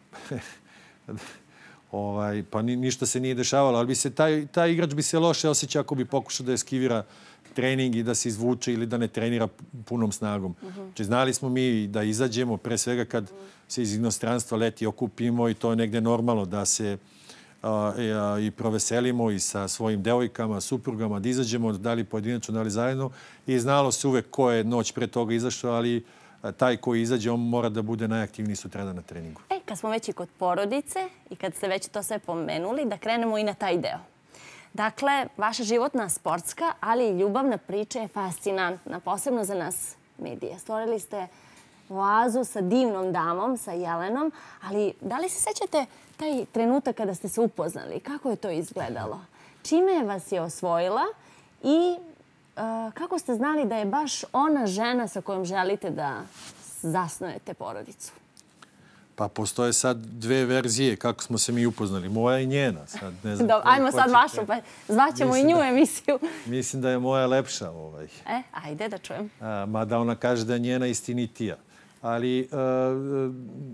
ovaj, pa ni, ništa se nije dešavalo, ali bi se taj, taj igrač bi se loše osjećao ako bi pokušao da eskivira trening i da se izvuče ili da ne trenira punom snagom. Uh-huh. Znači, znali smo mi da izađemo, pre svega kad uh-huh. se iz inostranstva leti okupimo i to je negde normalno da se i proveselimo i sa svojim devojkama, suprugama, da izađemo, da li pojedinačno, da li zajedno. I znalo se uvek ko je noć pre toga izašao, ali taj koji izađe, on mora da bude najaktivniji sutradan na treningu. E, kad smo već i kod porodice i kad ste već to sve pomenuli, da krenemo i na taj deo. Dakle, vaša životna sportska, ali i ljubavna priča je fascinantna, posebno za nas medije. Stvorili ste oazu sa divnom damom, sa Jelenom, ali da li se sećate taj trenutak kada ste se upoznali? Kako je to izgledalo? Čime vas je osvojila i uh, kako ste znali da je baš ona žena sa kojom želite da zasnujete porodicu? Pa postoje sad dve verzije kako smo se mi upoznali. Moja i njena. Sad, ne znam. Dobro, ajmo sad vašu, pa zvaćemo i nju emisiju. Mislim da je moja lepša. Ovaj. E, ajde da čujem. A, mada ona kaže da je njena istinitija. Ali uh,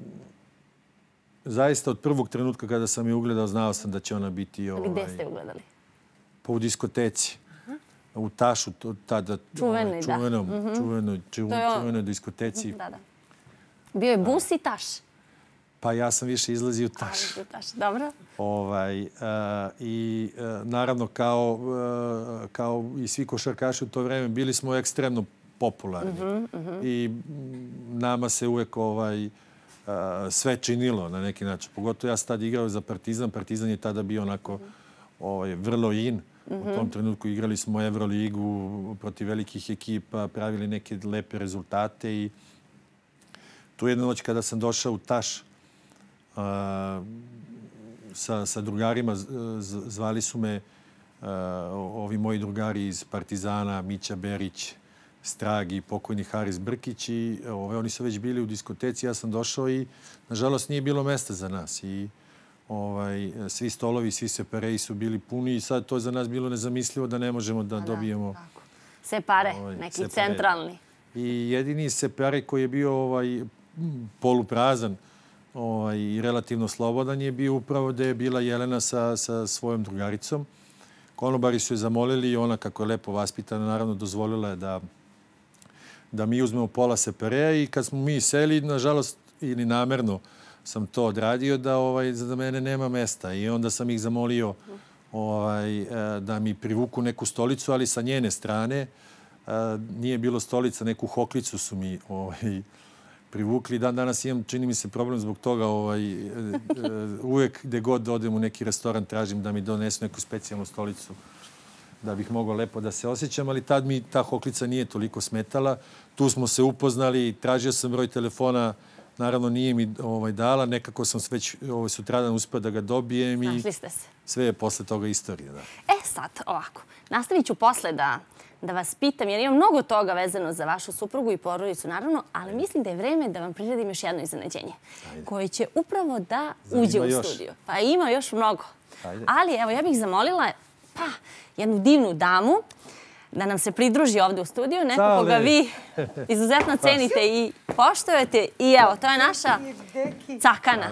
zaista od prvog trenutka kada sam je ugledao, znao sam da će ona biti... Ovaj, gde ste ugledali? Pa u diskoteci. Uh-huh. U Tašu, tada... Čuvenoj, ovaj, čuvenom, da. Uh-huh. Čuvenoj, čuvenoj, čuvenoj diskoteci. Da, da. Bio je bus i Taš. Pa ja sam više izlazio u Taš. U Taš, dobro. Ovaj, uh, I uh, naravno, kao, uh, kao i svi košarkaši u to vreme, bili smo ekstremno popularni. Uh-huh, uh-huh. I nama se uvek ovaj, uh, sve činilo na neki način. Pogotovo ja sam tada igrao za Partizan. Partizan je tada bio onako ovaj, vrlo in. Uh-huh. U tom trenutku igrali smo Evroligu protiv velikih ekipa, pravili neke lepe rezultate. I tu jedna noć kada sam došao u Taš uh, sa, sa drugarima, zvali su me uh, ovi moji drugari iz Partizana, Mića Berić, Stragi, pokojni Haris Brkić i ove, oni su već bili u diskoteci. Ja sam došao i, nažalost, nije bilo mesta za nas. I ovaj, svi stolovi, svi separeji su bili puni i sad to je za nas bilo nezamislivo da ne možemo da, da dobijemo... Tako. Separe, ovaj, neki separe. Centralni. I jedini separe koji je bio ovaj, poluprazan ovaj, i relativno slobodan je bio upravo da je bila Jelena sa, sa svojom drugaricom. Konobari su je zamolili i ona, kako je lepo vaspitana, naravno dozvolila je da da mi uzmemo pola separeja i kad smo mi seli, nažalost, ili namerno sam to odradio, da ovaj, za mene nema mesta. I onda sam ih zamolio ovaj, da mi privuku neku stolicu, ali sa njene strane nije bilo stolica, neku hoklicu su mi ovaj, privukli. Dan danas imam, čini mi se, problem zbog toga. Ovaj, uvek gde god odem u neki restoran tražim da mi donesu neku specijalnu stolicu da bih mogao lepo da se osjećam, ali tad mi ta hoklica nije toliko smetala. Tu smo se upoznali, tražio sam broj telefona, naravno nije mi ovaj, dala, nekako sam već ovaj, sutradan uspio da ga dobijem. Našli ste se. Sve je posle toga istorija. Da. E sad, ovako, nastavit ću posle da, da vas pitam, jer imam mnogo toga vezano za vašu suprugu i porodicu, naravno, ali mislim da je vreme da vam priredim još jedno iznenađenje, Ajde. koje će upravo da Zanima uđe u još. studiju. Pa ima još mnogo. Ajde. Ali, evo, ja bih zamolila pa, jednu divnu damu da nam se pridruži ovde u studiju. Neko koga vi izuzetno cenite i poštujete. I evo, to je naša Cakana.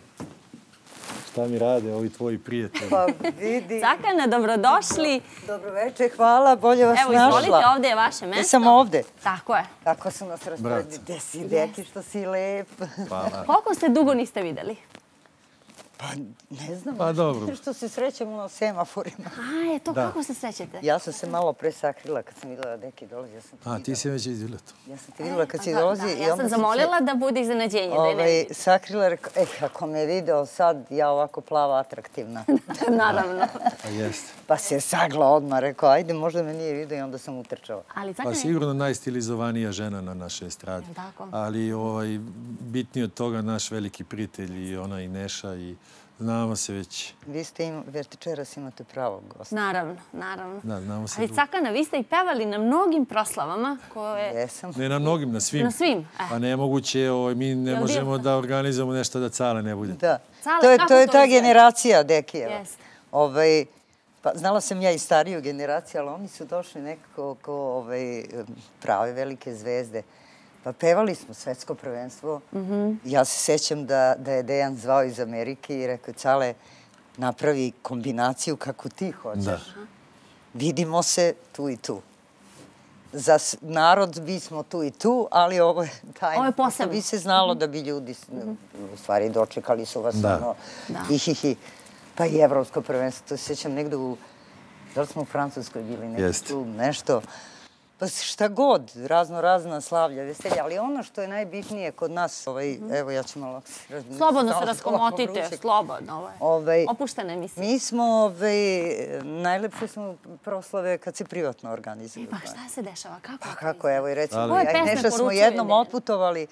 Šta mi rade ovi tvoji prijatelji? Pa vidi. Cakana, dobrodošli. Dobroveče, hvala, bolje vas našla. Evo, izvolite, ovde je vaše mesto. Jesam ovde? Tako je. Kako su nas rasporedili. Gde si, Deki, što si lep. Hvala. Koliko ste dugo niste videli? Pa ne znam. Pa dobro. Što se srećemo na semaforima. A, je to kako se srećete? Ja sam se malo presakrila kad sam videla da Deki dolazi. A, ti si već vidjela to. Ja sam te videla kad si dolazi. Ja sam zamolila da bude iznenađenje. Sakrila, rekao, eh, ako me video sad, ja ovako plava atraktivna. Naravno. Pa jeste. Pa se sagla odmah, rekao, ajde, možda me nije video i onda sam utrčala. Pa sigurno najstilizovanija žena na našoj estradi. Ali bitnije od toga naš veliki prijatelj i ona i Neša i znamo se već. Vi ste večeras imate pravog gosta. Naravno, naravno. Da, znamo se. Ali Cakana, vi ste i pevali na mnogim proslavama koje... Jesam. Ne na mnogim, na svim. Na svim. Pa nemoguće, mi ne možemo da organizujemo nešto da Cale ne bude. Da. To je ta generacija Dekijeva. Jeste. Pa znala sam ja i stariju generaciju, ali oni su došli nekako kao prave velike zvezde. Pa pevali smo svetsko prvenstvo. Ja se sećam da je Dejan zvao iz Amerike i rekao, Cale, napravi kombinaciju kako ti hoćeš. Vidimo se tu i tu. Za narod bismo tu i tu, ali ovo je tajno. Ovo je posebno. Bi se znalo da bi ljudi, u stvari, dočekali su vas ono, ihihi. Pa i evropsko prvenstvo, to se sjećam negde u, da li smo u Francuskoj bili, nešto, nešto. Pa šta god, razno razna slavlja, veselja, ali ono što je najbitnije kod nas, evo ja ću malo... Slobodno se raskomotite, slobodno, ovo je opuštena emisija. Mi smo, najlepše smo proslave kad se privatno organizuju. Pa šta se dešava, kako? Pa kako, evo i recimo, ja i Neša smo jednom otputovali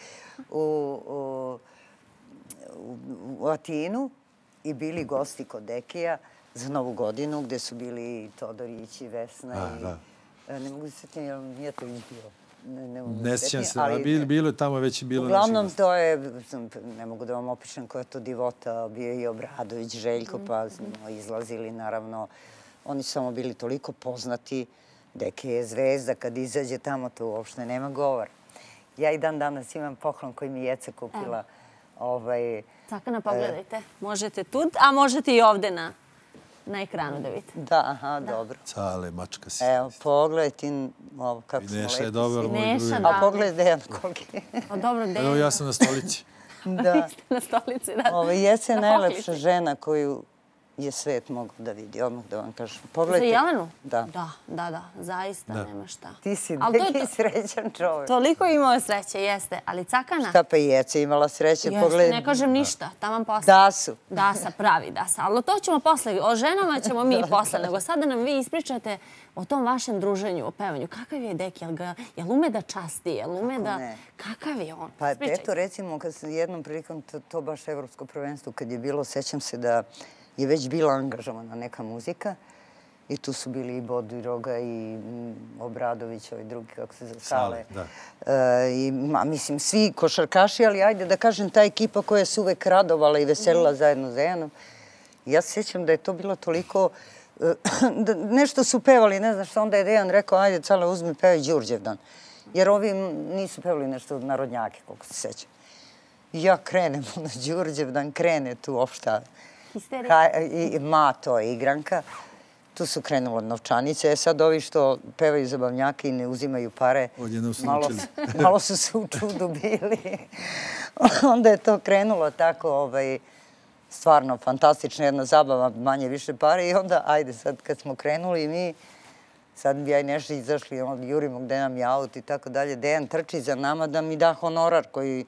u Atinu i bili gosti kod Dekija za Novu godinu, gde su bili Todorić i Vesna i... Ne mogu se sjetiti, jer nije to već bilo. Ne sjećam se, ali bilo je tamo već i bilo naših. Uglavnom, to je, ne mogu da vam opišem koja je to divota, bio i Obradović, Željko, pa smo izlazili, naravno. Oni su samo bili toliko poznati. Deke je zvezda, kad izađe tamo, to uopšte nema govor. Ja i dan danas imam poklon koji mi Jeca kupila. Cakana, pogledajte. Možete tu, a možete i ovde na... na ekranu da vidite. Da, aha, dobro. Cale, mačka si. Evo, pogledaj ti ovo kako smo lepi. I Neša je dobar, moj drugi. A pogledaj Dejan koliki je. O, dobro, Dejan. Evo, ja sam na stolici. Da. Vi ste na stolici, da. Ovo, Jeca je najlepša žena koju je svet mogao da vidi, odmah da vam kažem. Pogledajte. Za Jelenu? Da. Da, da, da, zaista nema šta. Ti si neki srećan čovjek. Toliko imao sreće, jeste, ali Cakana... Šta pa i Jeca imala sreće, pogledaj. Jeste, ne kažem ništa, taman posle. Dasu. Dasa, pravi Dasa, ali to ćemo posle, o ženama ćemo mi posle, nego sada nam vi ispričate o tom vašem druženju, o pevanju. Kakav je Deki, jel ume da časti, jel ume da... Kakav je on? Pa eto, recimo, kad sam jednom prilikom, to baš evropsko prvenstvo, kad je bilo, sećam se da je već bila angažovana neka muzika i tu su bili i Bodiroga i Obradović, ovi drugi, kako se zove, Sale. I, mislim, svi košarkaši, ali ajde da kažem, ta ekipa koja se uvek radovala i veselila zajedno s Dejanom. Ja se sjećam da je to bilo toliko... Nešto su pevali, ne znam što, onda je Dejan rekao, ajde, Cale, uzmi, pevaj Đurđevdan. Jer ovi nisu pevali nešto narodnjake, koliko se sjećam. I ja krenem na Đurđevdan, krene tu opšta... Ma, to je igranka. Tu su krenula novčanice. Sad ovi što pevaju zabavnjake i ne uzimaju pare, malo su se u čudu bili. Onda je to krenulo tako, stvarno fantastična jedna zabava, manje više pare. I onda, ajde, sad kad smo krenuli mi, sad bi ja i Neša izašli, jurimo gde nam je aut i tako dalje. Dejan trči za nama da mi da honorar koji...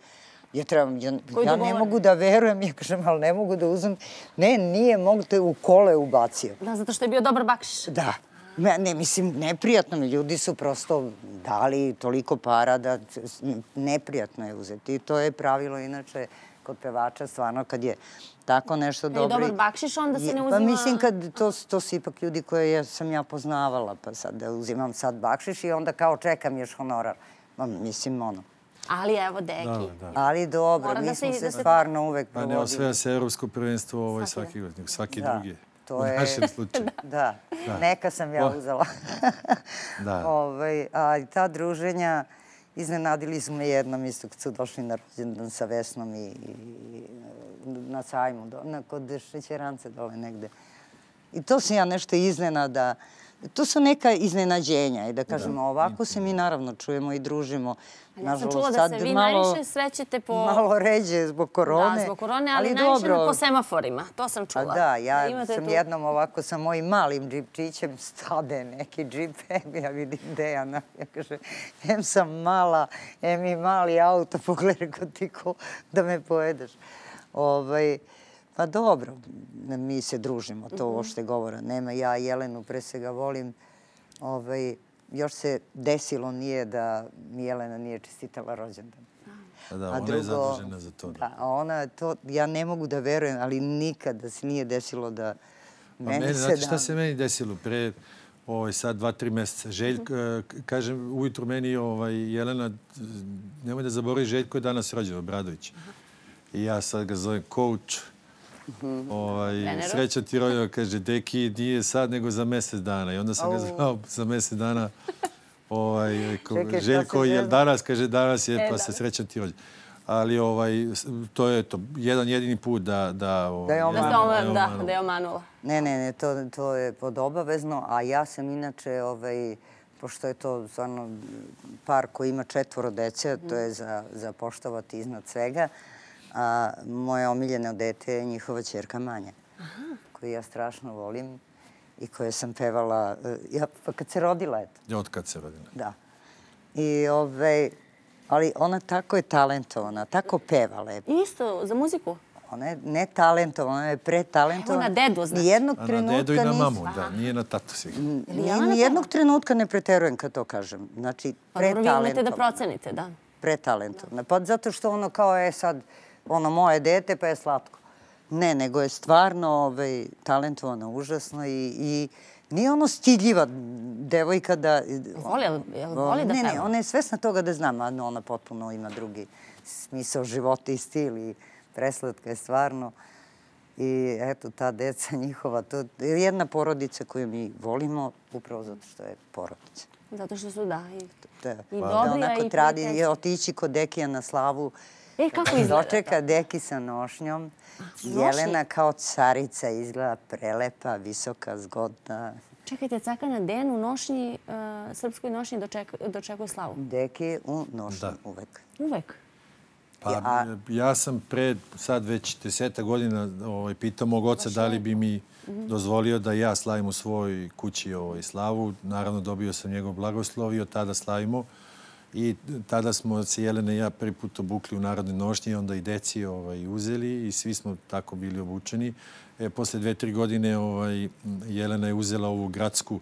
Ja ne mogu da verujem, ja kažem, ali ne mogu da uzmem. Ne, nije mogu, te u kole ubacio. Da, zato što je bio dobar bakšiš. Da. Ne, mislim, neprijatno mi. Ljudi su prosto dali toliko para da neprijatno je uzeti. I to je pravilo, inače, kod pevača, stvarno, kad je tako nešto dobro. I dobar bakšiš, onda se ne uzima... Pa mislim, to su ipak ljudi koje sam ja poznavala, pa sad da uzimam sad bakšiš i onda kao čekam još honorar. Mislim, ono. Ali evo, Deki. Ali dobro, mi smo se stvarno uvek provodili. Pa ne osvaja se evropsko prvenstvo svaki godin, svaki drugi. to u je... našem slučaju. Da, neka sam ja uzela. Da. Ovaj, a i ta druženja iznenadili su me jednom isto kad su došli na rođendan sa Vesnom i, i na sajmu, do, na, kod šećerance dole negde. I to sam ja nešto iznenada. To su neka iznenađenja i da kažemo ovako se mi naravno čujemo i družimo. Ja sam čula da se vi najviše srećete po... Malo ređe zbog korone. Da, zbog korone, ali najviše po semaforima. To sam čula. A da, ja sam jednom ovako sa mojim malim džipčićem stade neki džip. Ja vidim Dejana. Ja kaže, em sam mala, em i mali auto, pogledaj kod ti ko da me pojedeš. Ovaj... Pa dobro, mi se družimo, to uopšte govora nema. Ja Jelenu pre svega volim. Još se desilo nije da mi Jelena nije čestitala rođendan. Da, ona je zadužena za to. Da, ona to, ja ne mogu da verujem, ali nikada se nije desilo da meni se... Znate šta se meni desilo? Pre sad dva, tri meseca. Željko, kažem, ujutru meni Jelena, nemoj da zaboravi, Željko je danas rođen, Obradović. I ja sad ga zovem coach. Sreća ti rođena, kaže, deki, nije sad nego za mjesec dana. I onda sam ga zvao za mjesec dana. Željko, jel danas, kaže, danas je, pa se sreća ti rođena. Ali to je to, jedan jedini put da... Da je omanula. Ne, ne, ne, to je podobavezno, a ja sam inače, pošto je to stvarno par koji ima četvoro dece, to je za poštovati iznad svega, a moje omiljeno dete je njihova ćerka Manja, koju ja strašno volim i koje sam pevala, pa kad se rodila, eto. Od kad se rodila. Da. Ali ona tako je talentovana, tako peva lepo. Isto, za muziku? Ona je ne talentovana, ona je pretalentovana. Evo na dedu, znači. Nijednog A trenutka na dedu i na nisam... mamu, da, nije na tatu sigurno. Nijednog trenutka ne preterujem kad to kažem. Znači, pretalentovana. Pa dobro, vi umete da procenite, da. Pretalentovana. Pa zato što ono kao je sad... ono moje dete pa je slatko. Ne, nego je stvarno talentovana, užasno i nije ono stidljiva devojka da... Voli da peva? Ne, ne, ona je svesna toga da znam, a ona potpuno ima drugi smisao života i stil i preslatka je stvarno. I eto, ta deca njihova, to je jedna porodica koju mi volimo upravo zato što je porodica. Zato što su, da, i dobrija i prijateljska. Otići kod Dekija na slavu. E, kako izgleda? Dočeka Deki sa nošnjom. Jelena kao carica izgleda prelepa, visoka, zgodna. Čekajte, caka na den u nošnji, srpskoj nošnji dočekuje slavu? Deki u nošnji uvek. Uvek? Pa ja sam pre sad već deseta godina pitao mog oca da li bi mi dozvolio da ja slavim u svojoj kući slavu. Naravno, dobio sam njegov blagoslov i od tada slavimo. I tada smo se Jelena i ja prvi put obukli u narodne nošnje, onda i deci uzeli i svi smo tako bili obučeni. Posle dve, tri godine Jelena je uzela ovu gradsku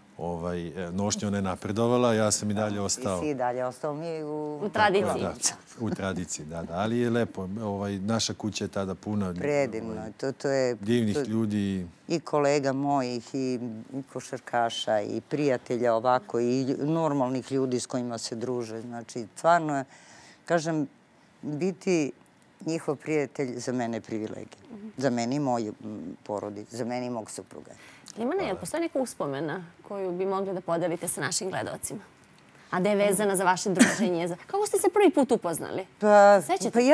nošnju, ona je napredovala, ja sam i dalje ostao... I si i dalje ostao mi u... U tradiciji. U tradiciji, da, da. Ali je lepo. Naša kuća je tada puna... Predivno. To je... Divnih ljudi. I kolega mojih, i košarkaša, i prijatelja ovako, i normalnih ljudi s kojima se druže. Znači, stvarno je, kažem, biti njihov prijatelj za mene je privilegija. Za mene i moju porodicu, za mene i mog supruga. Imana, je li postoji neka uspomena koju bi mogli da podelite sa našim gledalcima? A da je vezana za vaše druženje? Kako ste se prvi put upoznali? Pa,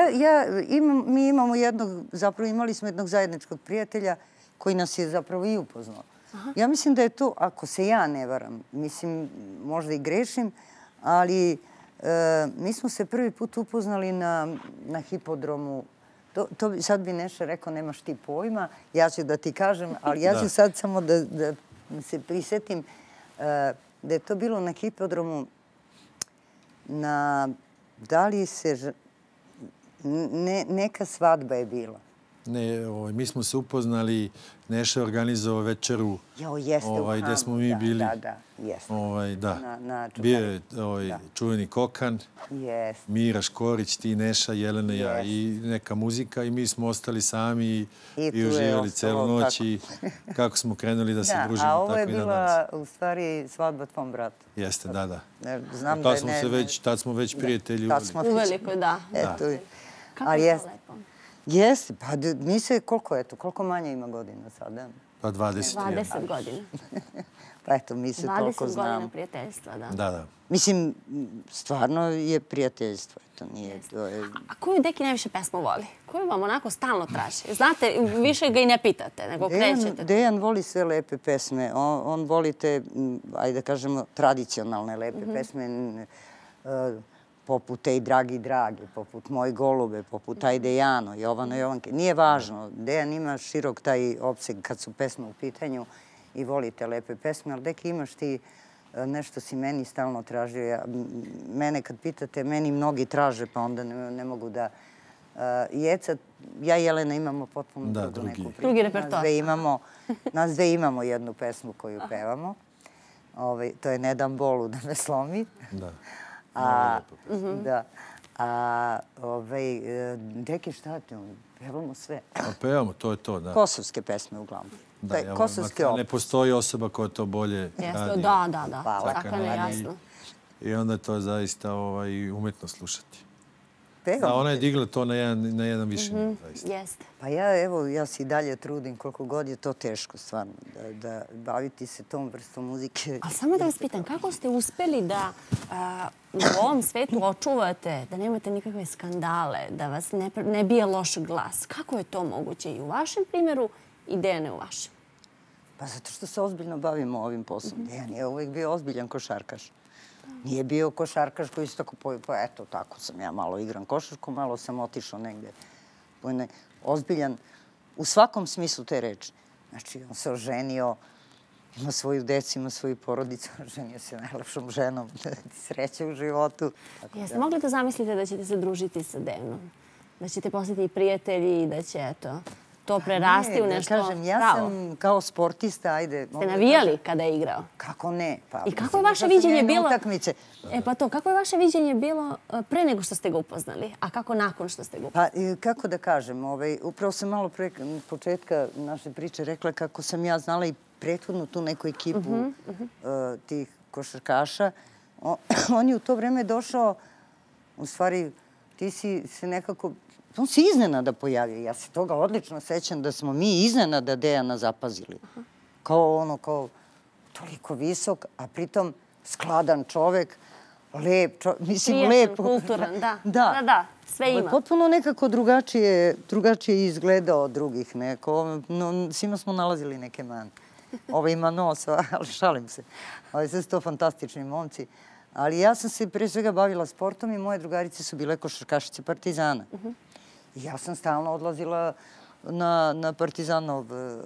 mi imamo jednog, zapravo imali smo jednog zajedničkog prijatelja koji nas je zapravo i upoznao. Ja mislim da je to, ako se ja ne varam, mislim, možda i grešim, ali mi smo se prvi put upoznali na hipodromu. Sad bi Neša rekao, nemaš ti pojma, ja ću da ti kažem, ali ja ću sad samo da se prisetim da je to bilo na hipodromu na, da li se, neka svadba je bila. Ne, mi smo se upoznali, Neša je organizovao večeru gde smo mi bili. Da, da, jeste. Bio je čuveni Kokan, Mira Škorić, ti, Neša, Jelena i ja i neka muzika i mi smo ostali sami i uživali celu noć i kako smo krenuli da se družimo. A ovo je bila u stvari svadba tvom bratu. Jeste, da, da. Znam da je ne... Tad smo već prijatelji. Uveliko, da. Kako je to lepo? Jeste, pa mi se, koliko je to, koliko Manja ima godina sada? Pa dvadeset. dvadeset godina. Pa eto, mi se toliko dvadeset godina znamo. prijateljstva, da. Da, da. Mislim, stvarno je prijateljstvo. To nije, to je... A koju Deki najviše pesmu voli? Koju vam onako stalno traži? Znate, više ga i ne pitate, nego krećete. Dejan voli sve lepe pesme. On, on voli te, ajde da kažemo, tradicionalne lepe pesme, poput Ej dragi dragi, poput Moj golube, poput Ajde Jano, Jovano Jovanke. Nije važno. Dejan ima širok taj opseg kad su pesme u pitanju i voli te lepe pesme, ali Deki imaš ti nešto si meni stalno tražio. Ja, mene kad pitate, meni mnogi traže, pa onda ne, ne mogu da... Uh, Jeca, ja i Jelena imamo potpuno da, drugu drugi. neku priču. Drugi repertoar. Nas dve imamo, nas dve imamo jednu pesmu koju pevamo. Ove, to je Ne dam bolu da me slomi. Da. A, da. A, ovaj, Deki, šta te? Pevamo sve. A pevamo, to je to, da. Kosovske pesme uglavnom. Da, ja, kosovski ne postoji osoba koja to bolje Jeste, radi. da, da, da. Hvala. Sakane, jasno. I onda je to zaista ovaj, umetno slušati. Pevamo. Da, ona je digla to na jedan, na jedan više. Zaista. Jeste. Pa ja, evo, ja se i dalje trudim koliko god je to teško, stvarno, da, da baviti se tom vrstom muzike. Ali samo da vas pitam, kako ste uspeli da a, u ovom svetu očuvate, da nemate nikakve skandale, da vas ne, ne bije loš glas? Kako je to moguće i u vašem primjeru i Dejane u vašem? Pa zato što se ozbiljno bavimo ovim poslom. Dejan je uvijek bio ozbiljan košarkaš. Nije bio košarkaš koji se tako poje, pa eto, tako sam ja malo igram košarku, malo sam otišao negde. Ozbiljan u svakom smislu te reči. Znači, on se oženio, ima svoju decu, ima svoju porodicu, oženio se najlepšom ženom, sreće u životu. Jeste mogli da zamislite da ćete se družiti sa Dejanom? Da ćete postati i prijatelji i da će, eto, to prerasti u nešto pravo? Kažem, ja sam kao sportista, ajde... Ste navijali kada je igrao? Kako ne? I kako je vaše viđenje bilo... E pa to, kako je vaše viđenje bilo pre nego što ste ga upoznali, a kako nakon što ste ga upoznali? Pa, kako da kažem, upravo sam malo pre početka naše priče rekla kako sam ja znala i prethodnu tu neku ekipu tih košarkaša. On je u to vreme došao, u stvari, ti si se nekako... On se iznenada pojavio. Ja se toga odlično sećam da smo mi iznenada Dejana zapazili. Kao ono, kao toliko visok, a pritom skladan čovek, lep čovek, mislim lep. Prijetan, kulturan, da. Da, da, sve ima. Potpuno nekako drugačije, drugačije izgledao od drugih neko. No, svima smo nalazili neke mane. Ovo ima nos, ali šalim se. Ali sve su to fantastični momci. Ali ja sam se pre svega bavila sportom i moje drugarice su bile košarkašice Partizana. Ja sam stalno odlazila na, na Partizanov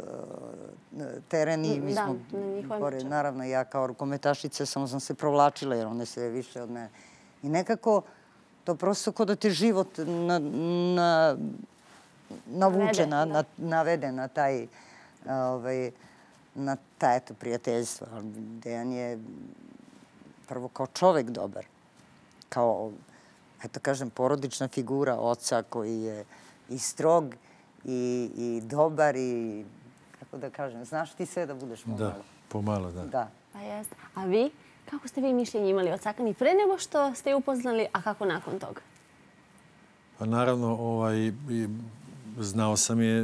teren i mi smo, pored, naravno ja kao rukometašica samo sam se provlačila jer one sve više od mene. I nekako to prosto kod da te život na, na, navuče, na, na, navede na taj, ovaj, na taj eto, prijateljstvo. Dejan je prvo kao čovek dobar, kao eto kažem, porodična figura oca koji je i strog i, i dobar i, kako da kažem, znaš ti sve da budeš pomalo. Da, pomalo, da. Da. Pa jest. A vi, kako ste vi mišljenje imali od Sakani pre nego što ste je upoznali, a kako nakon toga? Pa naravno, ovaj, znao sam je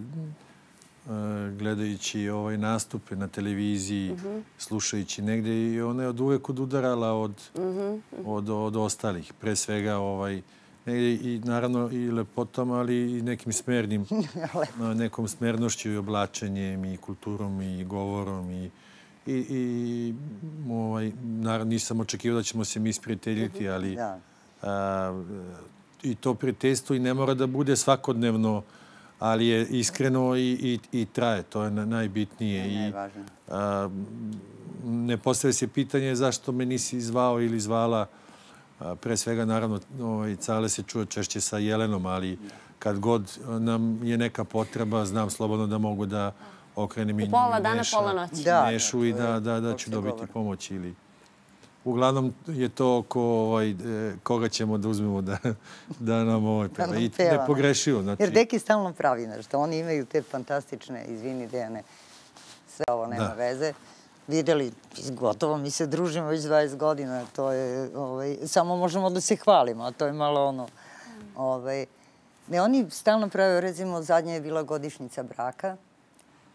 gledajući ovaj nastupe na televiziji, slušajući negde i ona je od uvek odudarala od, od, od ostalih. Pre svega ovaj, negde i naravno i lepotom, ali i nekim smernim, nekom smernošću i oblačenjem i kulturom i govorom i i, i ovaj, naravno nisam očekivao da ćemo se mi isprijateljiti, ali a, i to prijateljstvo i ne mora da bude svakodnevno, ali je iskreno i, i, i traje. To je najbitnije. I, a, ne postavlja se pitanje zašto me nisi zvao ili zvala. A, pre svega, naravno, ovaj, Cale se čuje češće sa Jelenom, ali kad god nam je neka potreba, znam slobodno da mogu da okrenem i pola dana, pola noći. Nešu i da, da, da ću dobiti pomoć. Ili... Uglavnom je to oko ovaj, koga ćemo da uzmemo da, da nam ovaj peva. I ne pogrešio. Znači... Jer Deki stalno pravi nešto. Oni imaju te fantastične, izvini Dejane, sve ovo nema da. Veze. Videli, gotovo mi se družimo već dvadeset godina. To je, ovaj, samo možemo da se hvalimo, a to je malo ono... Ovaj, ne, oni stalno prave, recimo, zadnja je bila godišnjica braka.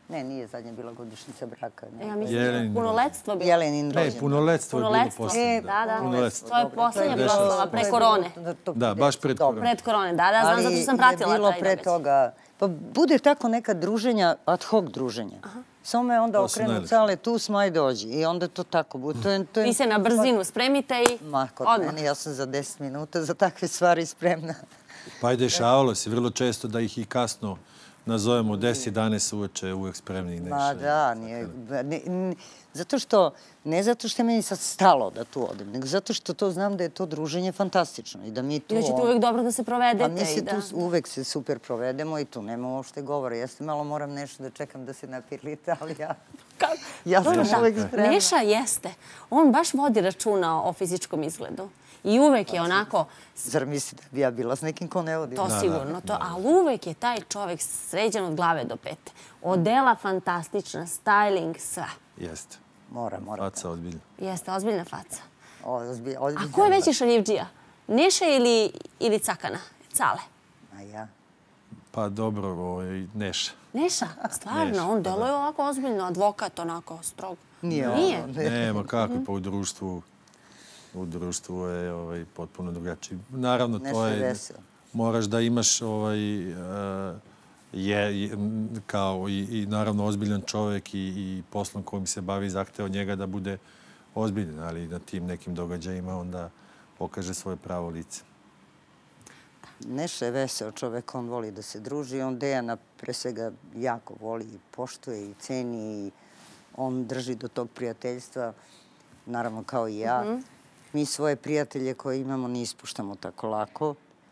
Ne, nije zadnja bila godišnjica braka. Ja mislim da je punoletstvo bilo. Jelenin rođendan. Ne, punoletstvo je bilo posljednje. Da, da. Punoletstvo. To je posljednja proslava pre korone. Da, baš pred korone. Pred korone, da, da, znam, zato što sam pratila taj događaj. Ali je bilo pre toga, pa bude tako neka druženja, ad hoc druženja. Samo me onda okrenu cale, tu smo, aj dođi. I onda to tako bude. Vi se na brzinu spremite i Ma, kod mene, ja sam za deset minuta za takve stvari spremna. Pa i dešavalo se vrlo često da ih i kasno nazovemo deset jedanaest uveče, uvek spremni nešto. Ma da, nije. Zato što, ne zato što je meni sad stalo da tu odem, nego zato što to znam da je to druženje fantastično i da mi tu... I da ćete uvek dobro da se provedete. Pa mi se tu uvek se super provedemo i tu nema uopšte govora. Jeste malo moram nešto da čekam da se napirlite, ali ja... Ja sam uvek spremna. Neša jeste. On baš vodi računa o fizičkom izgledu. I uvek je onako... Zar misli da bi ja bila s nekim ko ne vodi? To sigurno. Ali uvek je taj čovjek sređen od glave do pete. Odela fantastična, styling, sve. Jeste. Mora, mora. Faca ozbiljna. Jeste, ozbiljna faca. Ozbiljna. A ko je veći šaljivđija? Neša ili Cakana? Cale? A ja? Pa dobro, Neša. Neša? Stvarno, on deluje ovako ozbiljno, advokat, onako strog. Nije ono. Nema kako, pa u društvu... U društvu je potpuno drugačiji. Naravno, to je... Moraš da imaš kao i naravno ozbiljan čovjek i poslom kojim se bavi zahteva od njega da bude ozbiljan, ali na tim nekim događajima onda pokaže svoje pravo lice. Neša je veseo čovjek, on voli da se druži. On Dejana pre svega jako voli i poštuje i ceni i on drži do tog prijateljstva, naravno kao i ja. Mi svoje prijatelje koje imamo ne ispuštamo tako lako.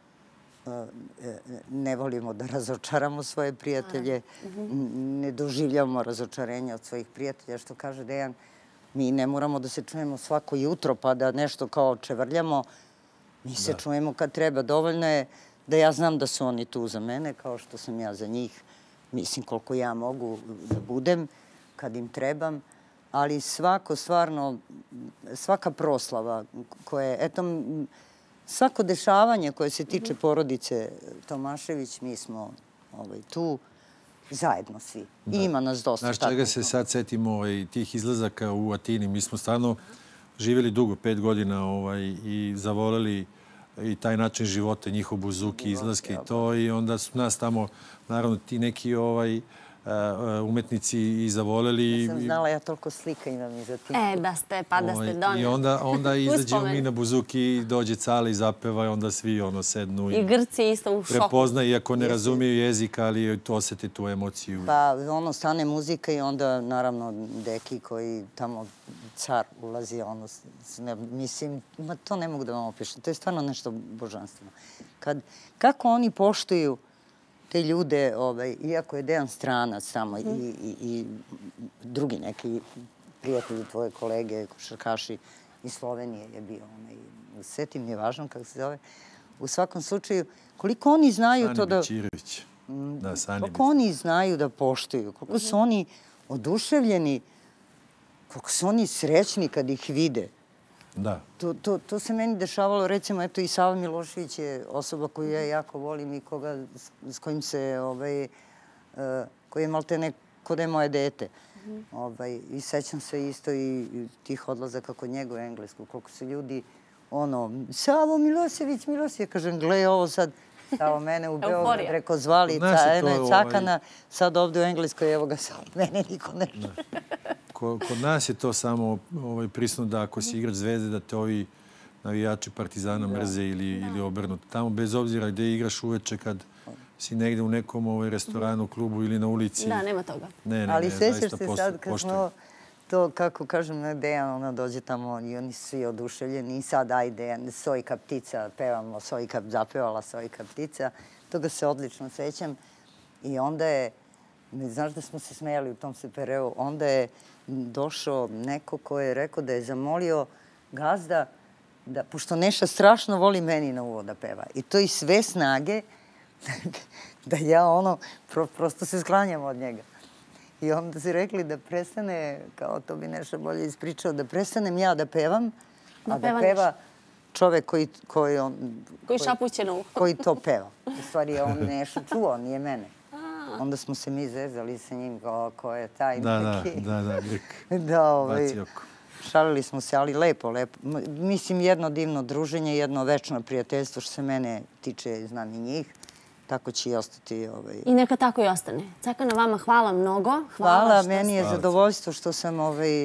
Ne volimo da razočaramo svoje prijatelje. Ne doživljamo razočarenje od svojih prijatelja. Što kaže Dejan, mi ne moramo da se čujemo svako jutro pa da nešto kao čevrljamo. Mi se čujemo kad treba. Dovoljno je da ja znam da su oni tu za mene, kao što sam ja za njih. Mislim koliko ja mogu da budem kad im trebam. Ali svako, stvarno, svaka proslava koje, eto, svako dešavanje koje se tiče porodice Tomašević, mi smo tu zajedno svi. I ima nas dosta. Znaš čega se sad setimo tih izlazaka u Atini? Mi smo stvarno živjeli dugo, pet godina i zavoleli i taj način života, njihov buzuki, izlaske i to. I onda su nas tamo, naravno, ti neki umetnici i zavoljeli. Ja sam znala, ja toliko slika imam iza tim. E, da ste, pa da ste doneli. I onda izađemo mi na buzuki, dođe Cale i zapeva i onda svi sednu. I Grci isto u šoku. Prepoznaju, iako ne razumiju jezik, ali osjeti tu emociju. Pa, ono, stane muzika i onda, naravno, deki koji tamo car ulazi, ono, mislim, to ne mogu da vam opišem. To je stvarno nešto božanstveno. Kako oni poštuju te ljude, iako je Dejan stranac tamo i drugi neki prijatelji, tvoje kolege, košarkaši iz Slovenije je bio. Sve tim je važno kako se zove. U svakom slučaju, koliko oni znaju to da... Sani Bečirović. Koliko oni znaju da poštuju, koliko su oni oduševljeni, koliko su oni srećni kad ih vide. Da. To se meni dešavalo, recimo, eto i Sava Milošević je osoba koju ja jako volim i s kojim se, koji je maltene kod je moje dete. I sećam se isto i tih odlazaka kod njega u Englesku, koliko su ljudi, ono, Savo Milošević, Milošević, kažem, gle ovo sad, Savo mene u Beograd, reko zvali, Cakana, sad ovde u Engleskoj, evo ga sad, mene niko ne žele. Kod nas je to samo prisutno da ako si igrač Zvezde, da te ovi navijači Partizana mrze ili obrnuto. Tamo, bez obzira gde igraš uveče kad si negde u nekom restoranu, klubu ili na ulici. Da, nema toga. Ali sećaš se sad kad smo to, kako kažem, Dejan, ona dođe tamo i oni svi oduševljeni i sad ajde, Sojka ptica, pevamo, Sojka zapevala, Sojka ptica. Toga se odlično sećam. I onda je, znaš da smo se smejali u tom Sepereu, onda je došao neko ko je rekao da je zamolio gazda, pošto Neša strašno voli meni na uvo da peva. I to i sve snage da ja ono, prosto se sklanjam od njega. I onda su rekli da prestane, kao to bi Neša bolje ispričao, da prestanem ja da pevam, a da peva čovek koji... Koji šapuće na uvo. Koji to peva. U stvari je on Neša čuo, nije mene. Onda smo se mi zezali sa njim ko je taj neki. Da, da, da, Grk. Da, ovaj, šalili smo se, ali lepo, lepo. Mislim, jedno divno druženje, jedno večno prijateljstvo, što se mene tiče, znam i njih. Tako će i ostati. I neka tako i ostane. Cakana, vama hvala mnogo. Hvala, meni je zadovoljstvo što sam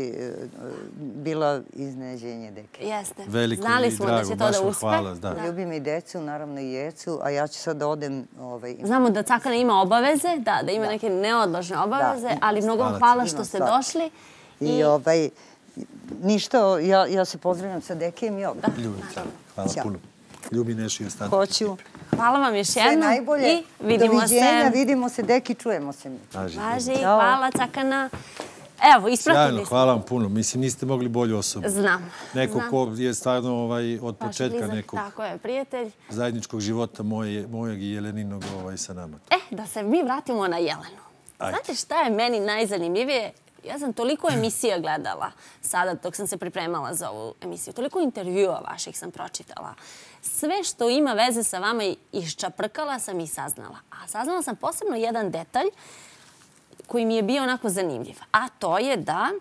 bila iznenađenje deke. Jeste. Veliko Znali smo da će to da uspe. Ljubim i decu, naravno i Jecu, a ja ću sad da odem... Znamo da Cakana ima obaveze, da ima neke neodložne obaveze, ali mnogo vam hvala što ste došli. I ništa, ja se pozdravljam sa dekem i ovdje. Ljubim, hvala puno. Ljubi Neši i ostatak. Hoću. Hvala vam još jednom. Sve najbolje. I vidimo se. Doviđenja, vidimo se, deki, čujemo se mi. Važi, hvala Cakana. Evo, ispratili smo. Sjajno, hvala vam puno. Mislim, niste mogli bolju osobu. Znam. Neko ko je stvarno od početka nekog tako je, prijatelj. Zajedničkog života mojeg i Jeleninog sa nama. E, da se mi vratimo na Jelenu. Znate šta je meni najzanimljivije? Ja sam toliko emisija gledala sada dok sam se pripremala za ovu emisiju. Toliko intervjua vaših sam pročitala. Sve što ima veze sa vama iščaprkala sam i saznala. A saznala sam posebno jedan detalj koji mi je bio onako zanimljiv. A to je da,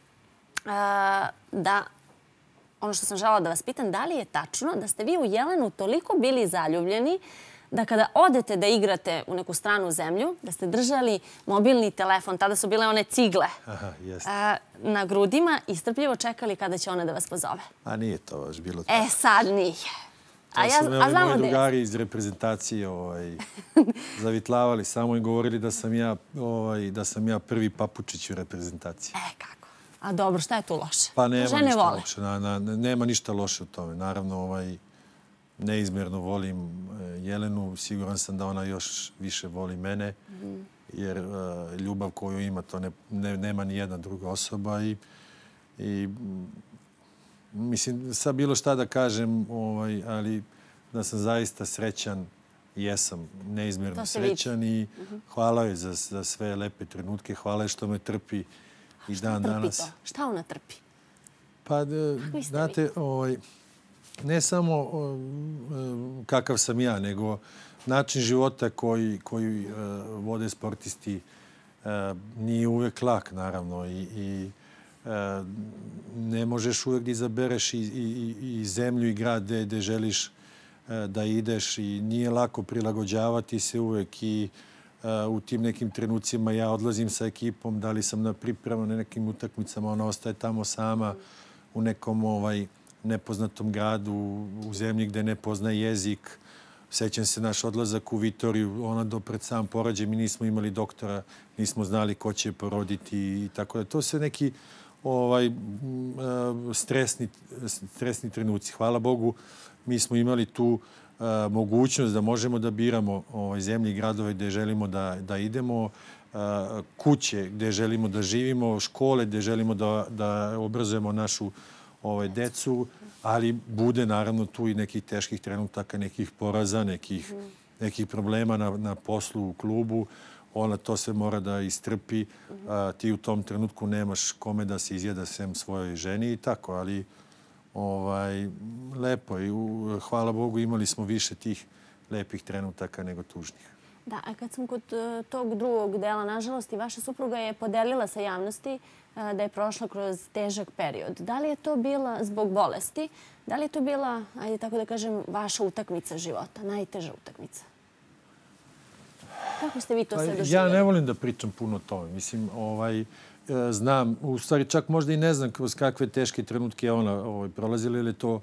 da ono što sam želela da vas pitam, da li je tačno da ste vi u Jelenu toliko bili zaljubljeni da kada odete da igrate u neku stranu zemlju, da ste držali mobilni telefon, tada su bile one cigle na grudima i strpljivo čekali kada će ona da vas pozove. A nije to baš bilo to. E, sad nije. To su me ovi moji drugari iz reprezentacije zavitlavali samo i govorili da sam ja prvi papučić u reprezentaciji. E, kako? A dobro, šta je tu loše? Pa nema ništa loše. Nema ništa loše u tome. Naravno, neizmjerno volim Jelenu. Siguran sam da ona još više voli mene, jer ljubav koju ima to nema ni jedna druga osoba. I mislim, sad bilo šta da kažem, ali da sam zaista srećan, jesam neizmjerno srećan i hvala joj za sve lepe trenutke. Hvala joj što me trpi i dan danas. Šta ona trpi? Pa, znate, ne samo kakav sam ja, nego način života koji vode sportisti nije uvek lak, naravno. I ne možeš uvek da izabereš i zemlju i grad gde želiš da ideš i nije lako prilagođavati se uvek i u tim nekim trenucima ja odlazim sa ekipom, da li sam na pripremu na nekim utakmicama, ona ostaje tamo sama u nekom nepoznatom gradu, u zemlji gde ne poznaje jezik. Sećam se naš odlazak u Vitoriju, ona do pred sam porođaj, mi nismo imali doktora, nismo znali ko će je poroditi i tako da. To su neki stresni trenuci. Hvala Bogu, mi smo imali tu mogućnost da možemo da biramo zemlje i gradove gde želimo da idemo, kuće gde želimo da živimo, škole gde želimo da obrazujemo našu decu, ali bude naravno tu i nekih teških trenutaka, nekih poraza, nekih problema na poslu, u klubu. Ona to sve mora da istrpi. Ti u tom trenutku nemaš kome da se izjeda sem svojoj ženi i tako, ali lepo. I hvala Bogu imali smo više tih lepih trenutaka nego tužnih. Da, a kad sam kod tog drugog dela, nažalost, i vaša supruga je podelila sa javnosti da je prošla kroz težak period. Da li je to bila zbog bolesti? Da li je to bila, ajde tako da kažem, vaša utakmica života, najteža utakmica? Kako ste vi to sve doživjeli? Ja ne volim da pričam puno o tome. Mislim, znam, u stvari čak možda i ne znam kroz kakve teške trenutke je ona prolazila ili je to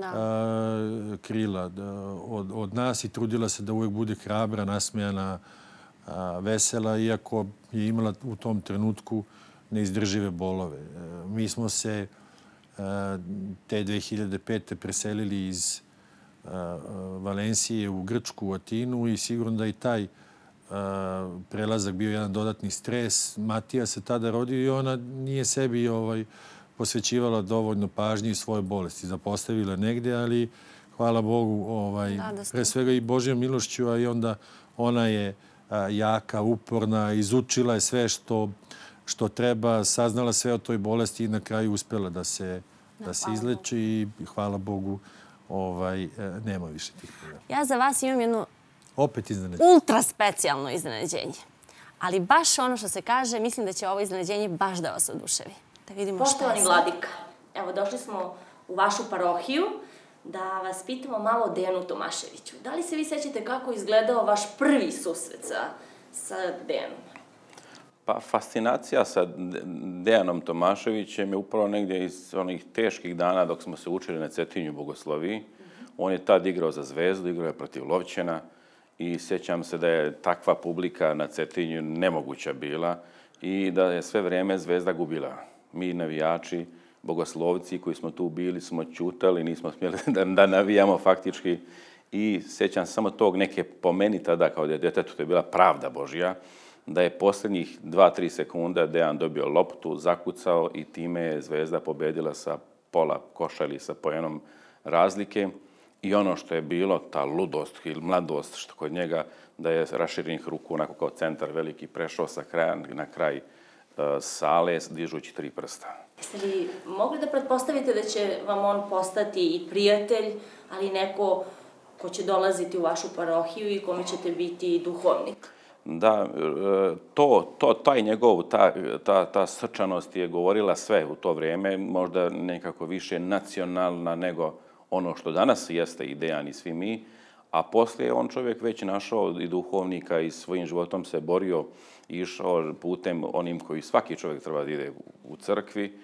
krila od nas i trudila se da uvek bude hrabra, nasmejana, vesela, iako je imala u tom trenutku neizdržive bolove. Mi smo se te dve hiljade pete. preselili iz Valencije u Grčku, u Atinu i sigurno da i taj prelazak bio jedan dodatni stres. Matija se tada rodio i ona nije sebi posvećivala dovoljno pažnje i svoje bolesti. Zapostavila negde, ali hvala Bogu, pre svega i Božjom milošću, a i onda ona je jaka, uporna, izučila je sve što treba, saznala sve o toj bolesti i na kraju uspela da se izleči i hvala Bogu, nema više tih problema. Ja za vas imam jedno opet iznenađenje. Ultra specijalno iznenađenje. Ali baš ono što se kaže, mislim da će ovo iznenađenje baš da vas oduševi. Da vidimo šta je Poštovani sad. vladika, evo došli smo u vašu parohiju da vas pitamo malo o Dejanu Tomaševiću. Da li se vi sećate kako je izgledao vaš prvi susret sa, sa Dejanom? Pa fascinacija sa Dejanom Tomaševićem je upravo negdje iz onih teških dana dok smo se učili na Cetinju Bogosloviji. On je tad igrao za Zvezdu, igrao je protiv Lovćena i sjećam se da je takva publika na Cetinju nemoguća bila i da je sve vrijeme Zvezda gubila. Mi navijači, bogoslovci koji smo tu bili, smo ćutali, nismo smjeli da, da navijamo faktički i sjećam se samo tog neke po meni tada kao djetetu, to je bila pravda Božja, da je posljednjih dva tri sekunda Dejan dobio loptu, zakucao i time je Zvezda pobedila sa pola koša ili sa pojenom razlike. I ono što je bilo, ta ludost ili mladost što kod njega, da je raširenih ruku onako kao centar veliki prešao sa kraja na kraj uh, sale dižući tri prsta. Jeste li mogli da pretpostavite da će vam on postati i prijatelj, ali neko ko će dolaziti u vašu parohiju i kome ćete biti duhovnik? Da, to, to, taj njegov, ta, ta, ta srčanost je govorila sve u to vrijeme, možda nekako više nacionalna nego ono što danas jeste i Dejan i svi mi, a poslije je on čovjek već našao i duhovnika i svojim životom se borio i išao putem onim koji svaki čovjek treba da ide u crkvi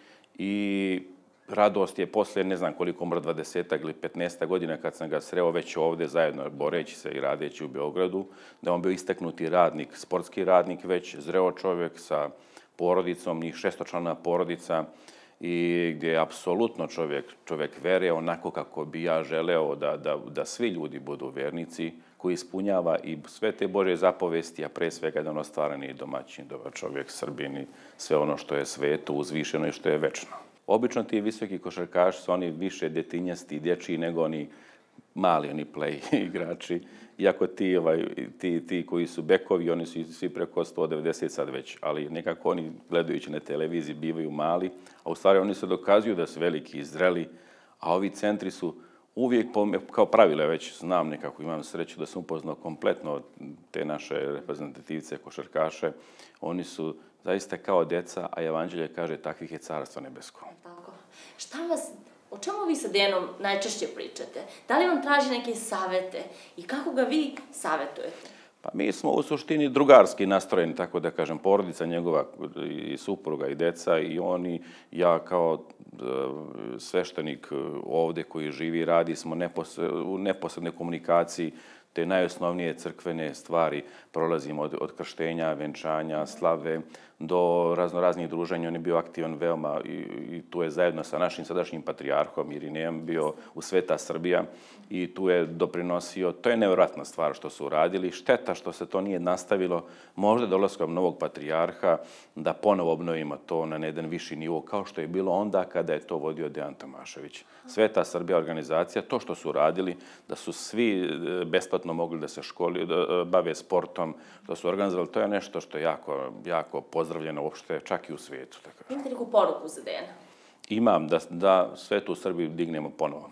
i radost je poslije, ne znam koliko umro, dvadesetak ili petnaestak godina kad sam ga sreo već ovdje zajedno boreći se i radeći u Beogradu, da je on bio istaknuti radnik, sportski radnik već, zreo čovjek sa porodicom, njih šestočlana porodica i gdje je apsolutno čovjek, čovjek vere onako kako bi ja želeo da, da, da svi ljudi budu vjernici, koji ispunjava i sve te Božje zapovesti, a pre svega jedan ostvareni domaćin, dobar čovjek, Srbin i sve ono što je sveto, uzvišeno i što je večno. Obično ti visoki košarkaši su oni više djetinjasti i dječji nego oni mali, oni play igrači. Iako ti, ovaj, ti, ti koji su bekovi, oni su svi preko sto devedeset sad već, ali nekako oni gledajući na televiziji bivaju mali, a u stvari oni se dokazuju da su veliki i zreli, a ovi centri su uvijek, kao pravilo, već znam nekako, imam sreću da sam upoznao kompletno te naše reprezentativce, košarkaše, oni su zaista kao djeca, a Evanđelje kaže takvih je carstvo nebesko. Tako. Šta vas, o čemu vi sa Dejanom najčešće pričate? Da li vam traži neke savete i kako ga vi savetujete? Pa mi smo u suštini drugarski nastrojeni, tako da kažem, porodica njegova i supruga i deca i oni, ja kao sveštenik ovdje koji živi i radi smo u neposrednoj komunikaciji te najosnovnije crkvene stvari. Prolazimo od, od krštenja, venčanja, slave do raznoraznih druženja. On je bio aktivan veoma i, i tu je zajedno sa našim sadašnjim patrijarhom Irinejem bio u Sveta Srbija i tu je doprinosio. To je nevjerojatna stvar što su uradili. Šteta što se to nije nastavilo možda dolaskom novog patrijarha da ponovo obnovimo to na jedan viši nivo kao što je bilo onda kada je to vodio Dejan Tomašević. Sveta Srbija organizacija, to što su uradili, da su svi besplatno mogli da se školi, da bave sportom, da su organizovali, to je nešto što je jako, jako pozdravljeno uopšte, čak i u svijetu. Imate neku poruku za Dejana? Imam, da, da Svetu Srbiju dignemo ponovo.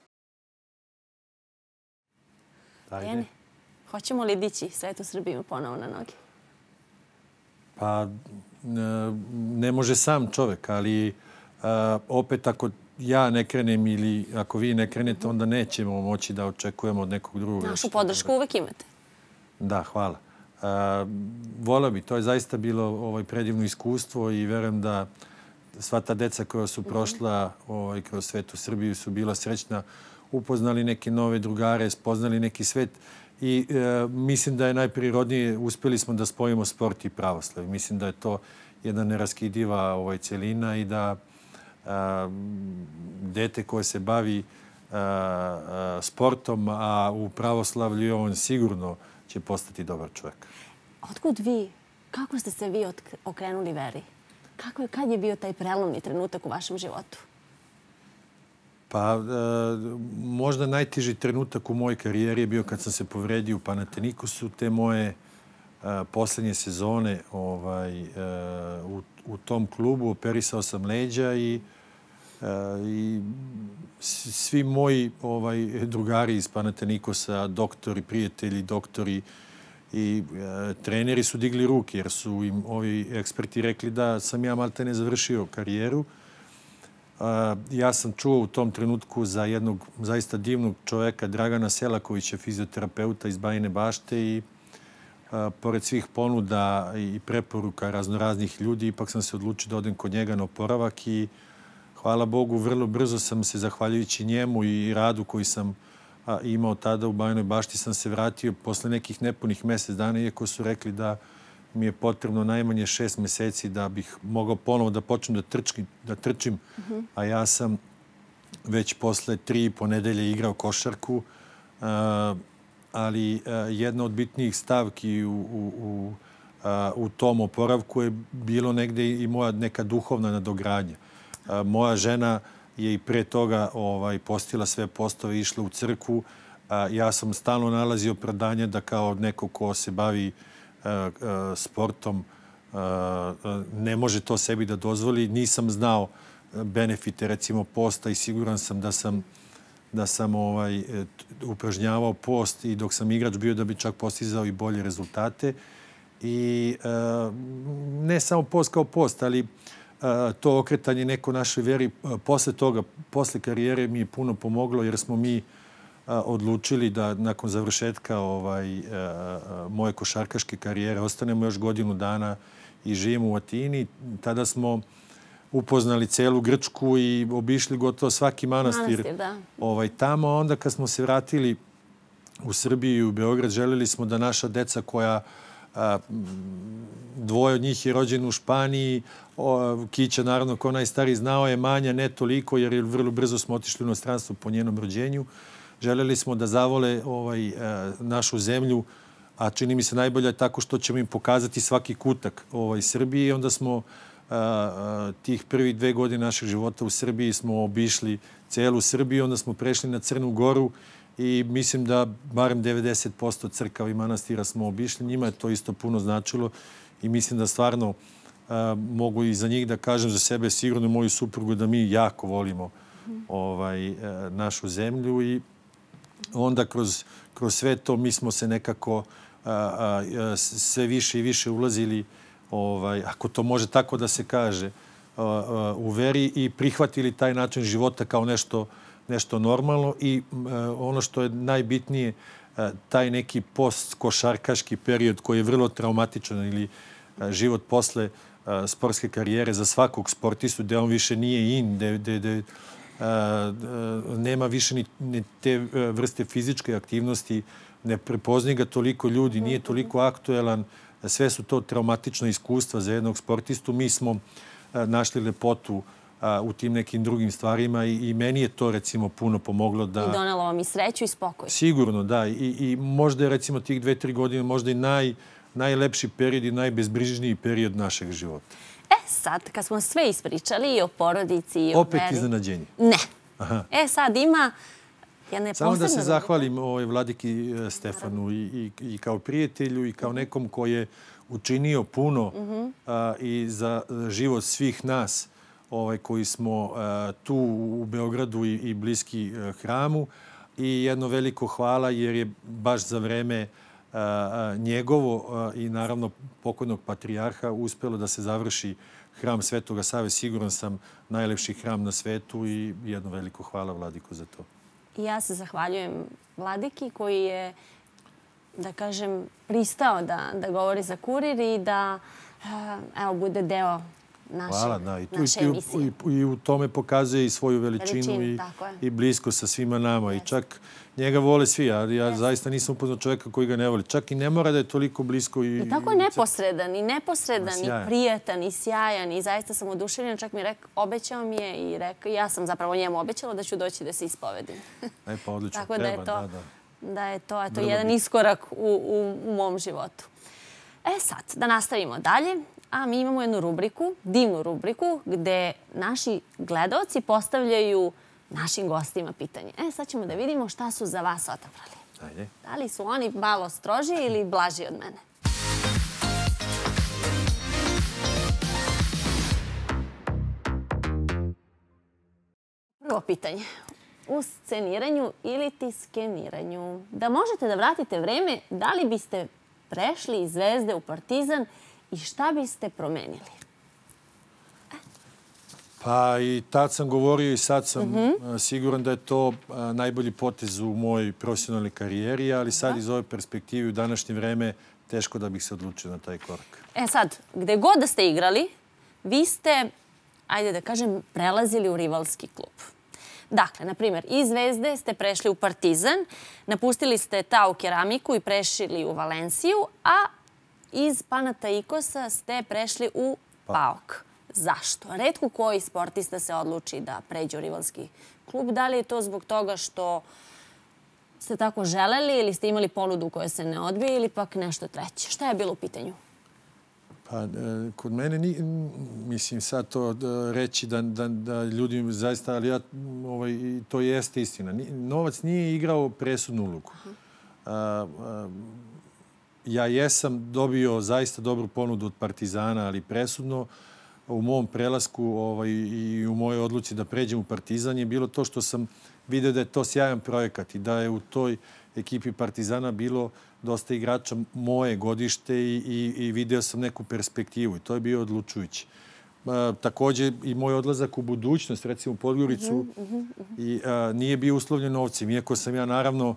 Dejane, hoćemo li dići Svetu Srbiju ponovo na noge? Pa, ne može sam čovjek, ali opet ako ja ne krenem ili ako vi ne krenete, onda nećemo moći da očekujemo od nekog drugog. Našu podršku uvek imate. Da, hvala. Voleo bi, to je zaista bilo ovaj predivno iskustvo i verujem da sva ta deca koja su prošla ovaj, kroz Svetu Srbiju su bila srećna, upoznali neke nove drugare, spoznali neki svet i e, mislim da je najprirodnije, uspjeli smo da spojimo sport i pravoslav. Mislim da je to jedna neraskidiva ovaj, celina i da a, dete koje se bavi a, a, sportom, a u pravoslavlju on sigurno će postati dobar čovjek. Otkud vi, kako ste se vi okrenuli veri? Kako je, kad je bio taj prelomni trenutak u vašem životu? Pa, e, možda najteži trenutak u mojoj karijeri je bio kad sam se povredio u Panatenikosu, te moje e, posljednje sezone ovaj, e, u, u tom klubu. Operisao sam leđa i, e, i svi moji ovaj, drugari iz Panatenikosa, doktori, prijatelji, doktori i treneri su digli ruke jer su im ovi eksperti rekli da sam ja maltene završio karijeru. Ja sam čuo u tom trenutku za jednog zaista divnog čoveka, Dragana Selakovića, fizioterapeuta iz Bajine Bašte, i pored svih ponuda i preporuka raznoraznih ljudi, ipak sam se odlučio da odem kod njega na oporavak i hvala Bogu, vrlo brzo sam se, zahvaljujući njemu i radu koji sam imao tada u Bajinoj Bašti, sam se vratio posle nekih nepunih mesec dana, iako su rekli da mi je potrebno najmanje šest meseci da bih mogao ponovo da počnem da, trčki, da trčim. Uh-huh. A ja sam već posle tri i po nedelje igrao košarku. Uh, ali uh, jedna od bitnijih stavki u, u, u, uh, u tom oporavku je bilo negde i moja neka duhovna nadogradnja. Uh, moja žena je i pre toga ovaj, postila sve postove i išla u crkvu. Uh, ja sam stalno nalazio opravdanje da kao neko ko se bavi sportom ne može to sebi da dozvoli. Nisam znao benefite, recimo, posta i siguran sam da sam, da sam ovaj, upražnjavao post i dok sam igrač bio da bi čak postizao i bolje rezultate. I ne samo post kao post, ali to okretanje neko našoj veri posle toga, posle karijere mi je puno pomoglo jer smo mi odlučili da nakon završetka ovaj, moje košarkaške karijere ostanemo još godinu dana i živimo u Atini. Tada smo upoznali celu Grčku i obišli gotovo svaki manastir, manastir da. ovaj, tamo. Onda kad smo se vratili u Srbiju i u Beograd, želeli smo da naša deca koja a, dvoje od njih je rođen u Španiji, o, Kića naravno kao najstariji znao je, Manja ne toliko jer vrlo brzo smo otišli u inostranstvo po njenom rođenju. Želeli smo da zavole ovaj, našu zemlju, a čini mi se najbolje tako što ćemo im pokazati svaki kutak ovaj, Srbije. I onda smo a, a, tih prvih dve godine našeg života u Srbiji smo obišli celu Srbiju. Onda smo prešli na Crnu Goru i mislim da barem devedeset posto crkava i manastira smo obišli. Njima je to isto puno značilo i mislim da stvarno a, mogu i za njih da kažem, za sebe sigurno moju suprugu, da mi jako volimo ovaj, a, našu zemlju. I onda kroz, kroz sve to mi smo se nekako a, a, sve više i više ulazili, ovaj, ako to može tako da se kaže, a, a, u veri i prihvatili taj način života kao nešto, nešto normalno. I a, ono što je najbitnije, a, taj neki post-košarkaški period koji je vrlo traumatičan ili a, život posle a, sportske karijere za svakog sportistu, gde on više nije in, gde, gde, gde Uh, uh, nema više ni, ni te uh, vrste fizičke aktivnosti, ne prepoznaje ga toliko ljudi, nije toliko aktuelan. Sve su to traumatična iskustva za jednog sportistu. Mi smo uh, našli lepotu uh, u tim nekim drugim stvarima i, i meni je to recimo puno pomoglo da... I donelo vam i sreću i spokoj. Sigurno, da. I, i možda je recimo tih dve, tri godine možda i naj, najlepši period i najbezbrižniji period našeg života. E sad, kad smo sve ispričali i o porodici i o Opet veri... iznenađenje. Ne. Aha. E sad ima jedne posebne... Samo da se zahvalim ovaj Vladiki Stefanu i, i, i kao prijatelju i kao nekom ko je učinio puno uh-huh. a, i za život svih nas ovaj, koji smo a, tu u Beogradu i, i bliski a, hramu. I jedno veliko hvala jer je baš za vreme njegovo i naravno pokojnog patrijarha uspelo da se završi hram Svetoga Save. Siguran sam najlepši hram na svetu i jedno veliko hvala Vladiku za to. Ja se zahvaljujem Vladiki koji je, da kažem, pristao da, da govori za Kurir i da evo, bude deo naše, hvala, da. I, tu, naše i, emisije. I, I u tome pokazuje i svoju veličinu, Veličinu, i, i blisko sa svima nama. Yes. I čak njega vole svi, ali ja yes. zaista nisam upoznao čovjeka koji ga ne voli. Čak i ne mora da je toliko blisko. I, I tako je neposredan, i neposredan, i prijatan, i sjajan. I zaista sam oduševljena. Čak mi je rekao, obećao mi je i rekao, ja sam zapravo njemu obećala da ću doći da se ispovedim. E pa odlično, tako treba, da je to, da, da. Da je to eto, jedan iskorak u, u, u mom životu. E sad, da nastavimo dalje. A mi imamo jednu rubriku, divnu rubriku, gde naši gledaoci postavljaju našim gostima pitanje. E, sad ćemo da vidimo šta su za vas odabrali. Ajde. Da li su oni malo stroži ili blaži od mene? Prvo pitanje. U sceniranju ili ti skeniranju? Da možete da vratite vreme, da li biste prešli iz Zvezde u Partizan i šta biste promenili? Pa i tad sam govorio i sad sam siguran da je to najbolji potez u mojoj profesionalnoj karijeri, ali sad iz ove perspektive u današnje vreme teško da bih se odlučio na taj korak. E sad, gde god da ste igrali, vi ste, ajde da kažem, prelazili u rivalski klub. Dakle, na primjer, iz Zvezde ste prešli u Partizan, napustili ste Tau Keramiku i prešli u Valenciju, a iz Panathinaikosa ste prešli u PAOK. Zašto? Retko koji sportista se odluči da pređe u rivalski klub. Da li je to zbog toga što ste tako želeli ili ste imali ponudu koja se ne odbije ili pak nešto treće? Šta je bilo u pitanju? Pa, kod mene, mislim sad to reći da ljudi zaista, ali ja, to jeste istina. Novac nije igrao presudnu ulogu. Ja jesam dobio zaista dobru ponudu od Partizana, ali presudno u mom prelasku i u mojoj odluci da pređem u Partizan je bilo to što sam vidio da je to sjajan projekat i da je u toj ekipi Partizana bilo dosta igrača moje godište i video sam neku perspektivu i to je bio odlučujući. Također i moj odlazak u budućnost, recimo u Podgoricu, nije bio uslovljen novcem. Iako sam ja naravno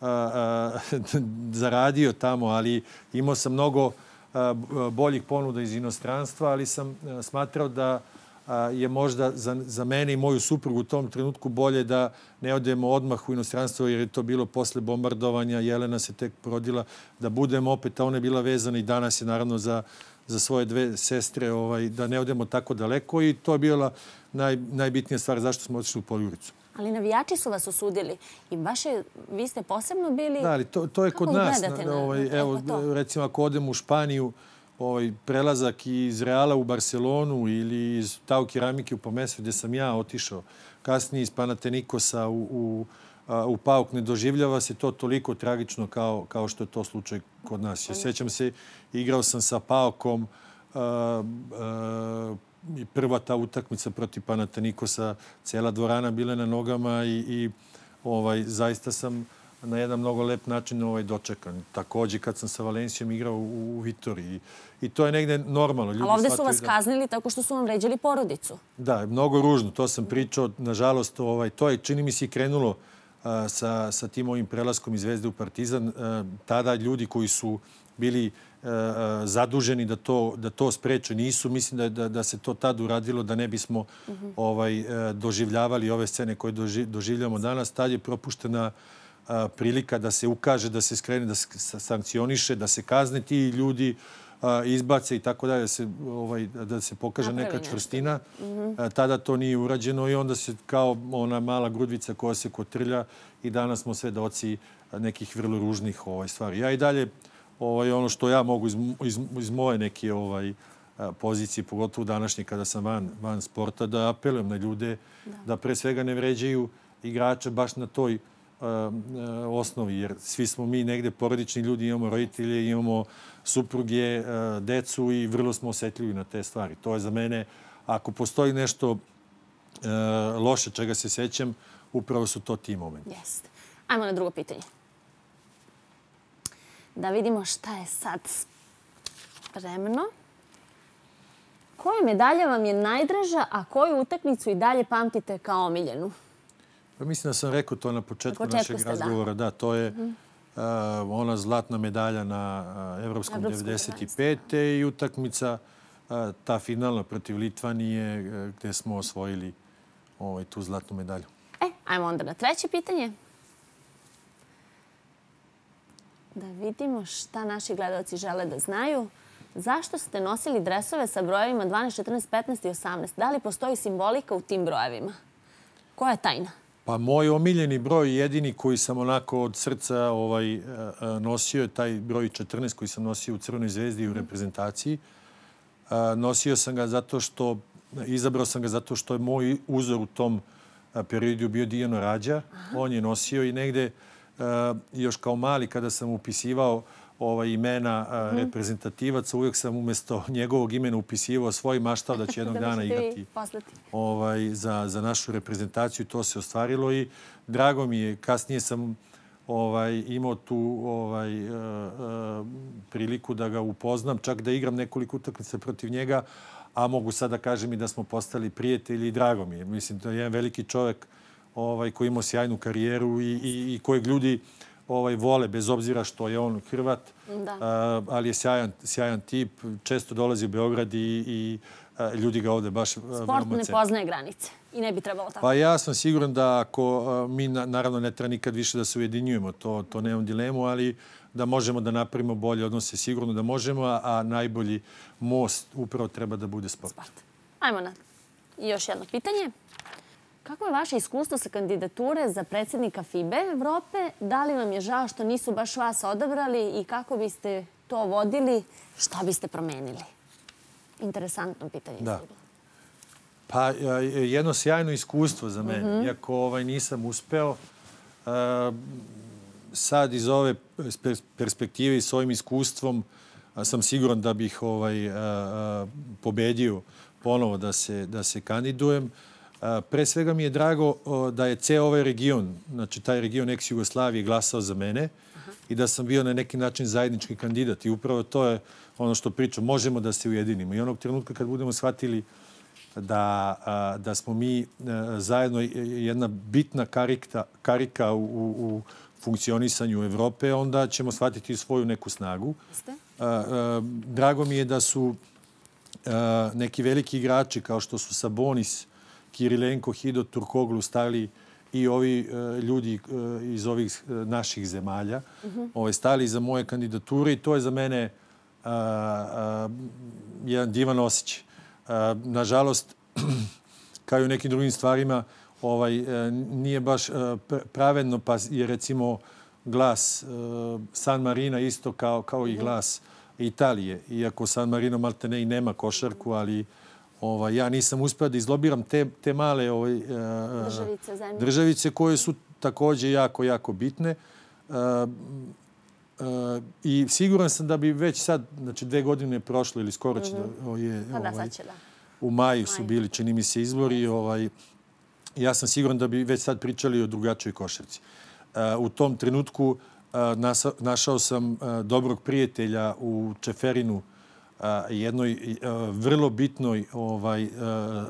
zaradio tamo, ali imao sam mnogo boljih ponuda iz inostranstva, ali sam smatrao da je možda za mene i moju suprugu u tom trenutku bolje da ne odemo odmah u inostranstvo, jer je to bilo posle bombardovanja. Jelena se tek porodila, da budemo opet, a ona je bila vezana i danas je naravno za svoje dve sestre, da ne odemo tako daleko i to je bila najbitnija stvar zašto smo otišli u Podgoricu. Ali navijači su vas osudili i baš je, vi ste posebno bili... Da, ali to je kod nas. Evo, recimo, ako odem u Španiju, prelazak iz Reala u Barcelonu ili iz Tau Keramike u Pomesu, gde sam ja otišao, kasnije iz Panathinaikosa u PAOK, ne doživljava se to toliko tragično kao što je to slučaj kod nas. Sjećam se, igrao sam sa PAOKom i prva ta utakmica protiv Panathinaikosa, cijela dvorana bila na nogama i zaista sam na jedan mnogo lep način dočekan. Također kad sam sa Valencijom igrao u Vitoriji. I to je negde normalno. Ali ovdje su vas kaznili tako što su vam vređali porodicu. Da, mnogo ružno. To sam pričao. Nažalost, to je, čini mi se, i krenulo sa tim ovim prelaskom iz Zvezde u Partizan. Tada ljudi koji su bili zaduženi da to spreče nisu. Mislim da se to tad uradilo da ne bismo doživljavali ove scene koje doživljamo danas. Tad je propuštena prilika da se ukaže, da se skrene, da se sankcioniše, da se kazne ti ljudi, izbace i tako dalje, da se pokaže neka čvrstina. Tada to nije urađeno i onda se kao ona mala grudvica koja se kotrlja i danas smo svedoci nekih vrlo ružnih stvari. Ja i dalje, ono što ja mogu iz moje neke pozicije, pogotovo današnje kada sam van sporta, da apelujem na ljude da pre svega ne vređaju igrače baš na toj osnovi, jer svi smo mi negde porodični ljudi, imamo roditelje, imamo supruge, decu i vrlo smo osjetljivi na te stvari. To je za mene, ako postoji nešto loše čega se sjećam, upravo su to ti momenti. Jeste. Ajmo na drugo pitanje. Da vidimo šta je sad spremno. Koja medalja vam je najdraža, a koju utakmicu i dalje pamtite kao omiljenu? Mislim da sam rekao to na početku našeg razgovora. Da, to je ona zlatna medalja na Evropskom devedeset pete i utakmica, ta finalna protiv Litvanije, gde smo osvojili tu zlatnu medalju. E, ajmo onda na treće pitanje. Da vidimo šta naši gledalci žele da znaju. Zašto ste nosili dresove sa brojevima dvanaest, četrnaest, petnaest i osamnaest? Da li postoji simbolika u tim brojevima? Koja je tajna? Pa moj omiljeni broj, jedini koji sam onako od srca nosio je taj broj četrnaest koji sam nosio u Crvenoj zvezdi i u reprezentaciji. Nosio sam ga zato što, izabrao sam ga zato što je moj uzor u tom periodu bio Dijano Rađa. On je nosio i negde još kao mali kada sam upisivao imena reprezentativaca, uvijek sam umjesto njegovog imena upisivao svoj maštao da će jednog dana igrati za našu reprezentaciju. To se ostvarilo i drago mi je. Kasnije sam ovaj, imao tu ovaj, uh, uh, priliku da ga upoznam, čak da igram nekoliko utakmica protiv njega, a mogu sad da kažem i da smo postali prijatelji i drago mi je. Mislim, to je jedan veliki čovjek ovaj, koji imao sjajnu karijeru i, i, i kojeg ljudi ovaj, vole, bez obzira što je on Hrvat, Da. a, ali je sjajan, sjajan tip. Često dolazi u Beograd i, i a, ljudi ga ovde baš veoma cene. Sport ne poznaje granice i ne bi trebalo tako. Pa ja sam siguran da ako a, mi, na, naravno, ne treba nikad više da se ujedinjujemo, to, to nemam dilemu, ali da možemo da napravimo bolje odnose, sigurno da možemo, a, a najbolji most upravo treba da bude sport. Sport. Ajmo na još jedno pitanje. Kako je vaše iskustvo sa kandidature za predsjednika F I B E Evrope? Da li vam je žao što nisu baš vas odabrali i kako biste to vodili? Šta biste promenili? Interesantno pitanje. Da. Pa jedno sjajno iskustvo za mene. Mm-hmm. Iako ovaj, nisam uspeo, uh, sad iz ove perspektive i s ovim iskustvom uh, sam siguran da bih ovaj, uh, uh, pobedio ponovo da se, da se kandidujem. Pre svega mi je drago da je ceo ovaj region, znači taj region ex-Jugoslavije, glasao za mene. Aha. I da sam bio na neki način zajednički kandidat. I upravo to je ono što pričam. Možemo da se ujedinimo. I onog trenutka kad budemo shvatili da, da smo mi zajedno jedna bitna karika, karika u, u funkcionisanju Evrope, onda ćemo shvatiti svoju neku snagu. Ste? Drago mi je da su neki veliki igrači kao što su Sabonis, Kirilenko, Hido, Turkoglu stali i ovi uh, ljudi uh, iz ovih uh, naših zemalja. Mm-hmm. Ovaj, stali za moje kandidature i to je za mene uh, uh, jedan divan osjećaj. Uh, nažalost, kao i u nekim drugim stvarima, ovaj, uh, nije baš uh, pravedno, pa je recimo glas uh, San Marina isto kao, kao mm-hmm. i glas Italije. Iako San Marino maltene i nema košarku, ali Ova, ja nisam uspio da izlobiram te, te male ovaj, uh, državice, zemlje. državice koje su također jako, jako bitne. Uh, uh, I siguran sam da bi već sad, znači dve godine je prošlo ili skoro će mm-hmm. da, je, pa da, ovaj, sad će da. U maju su bili, čini mi se, izbori. Ovaj, ja sam siguran da bi već sad pričali o drugačoj košarci. Uh, u tom trenutku uh, nasa, našao sam uh, dobrog prijatelja u Čeferinu, Uh, jednoj uh, vrlo bitnoj ovaj, uh,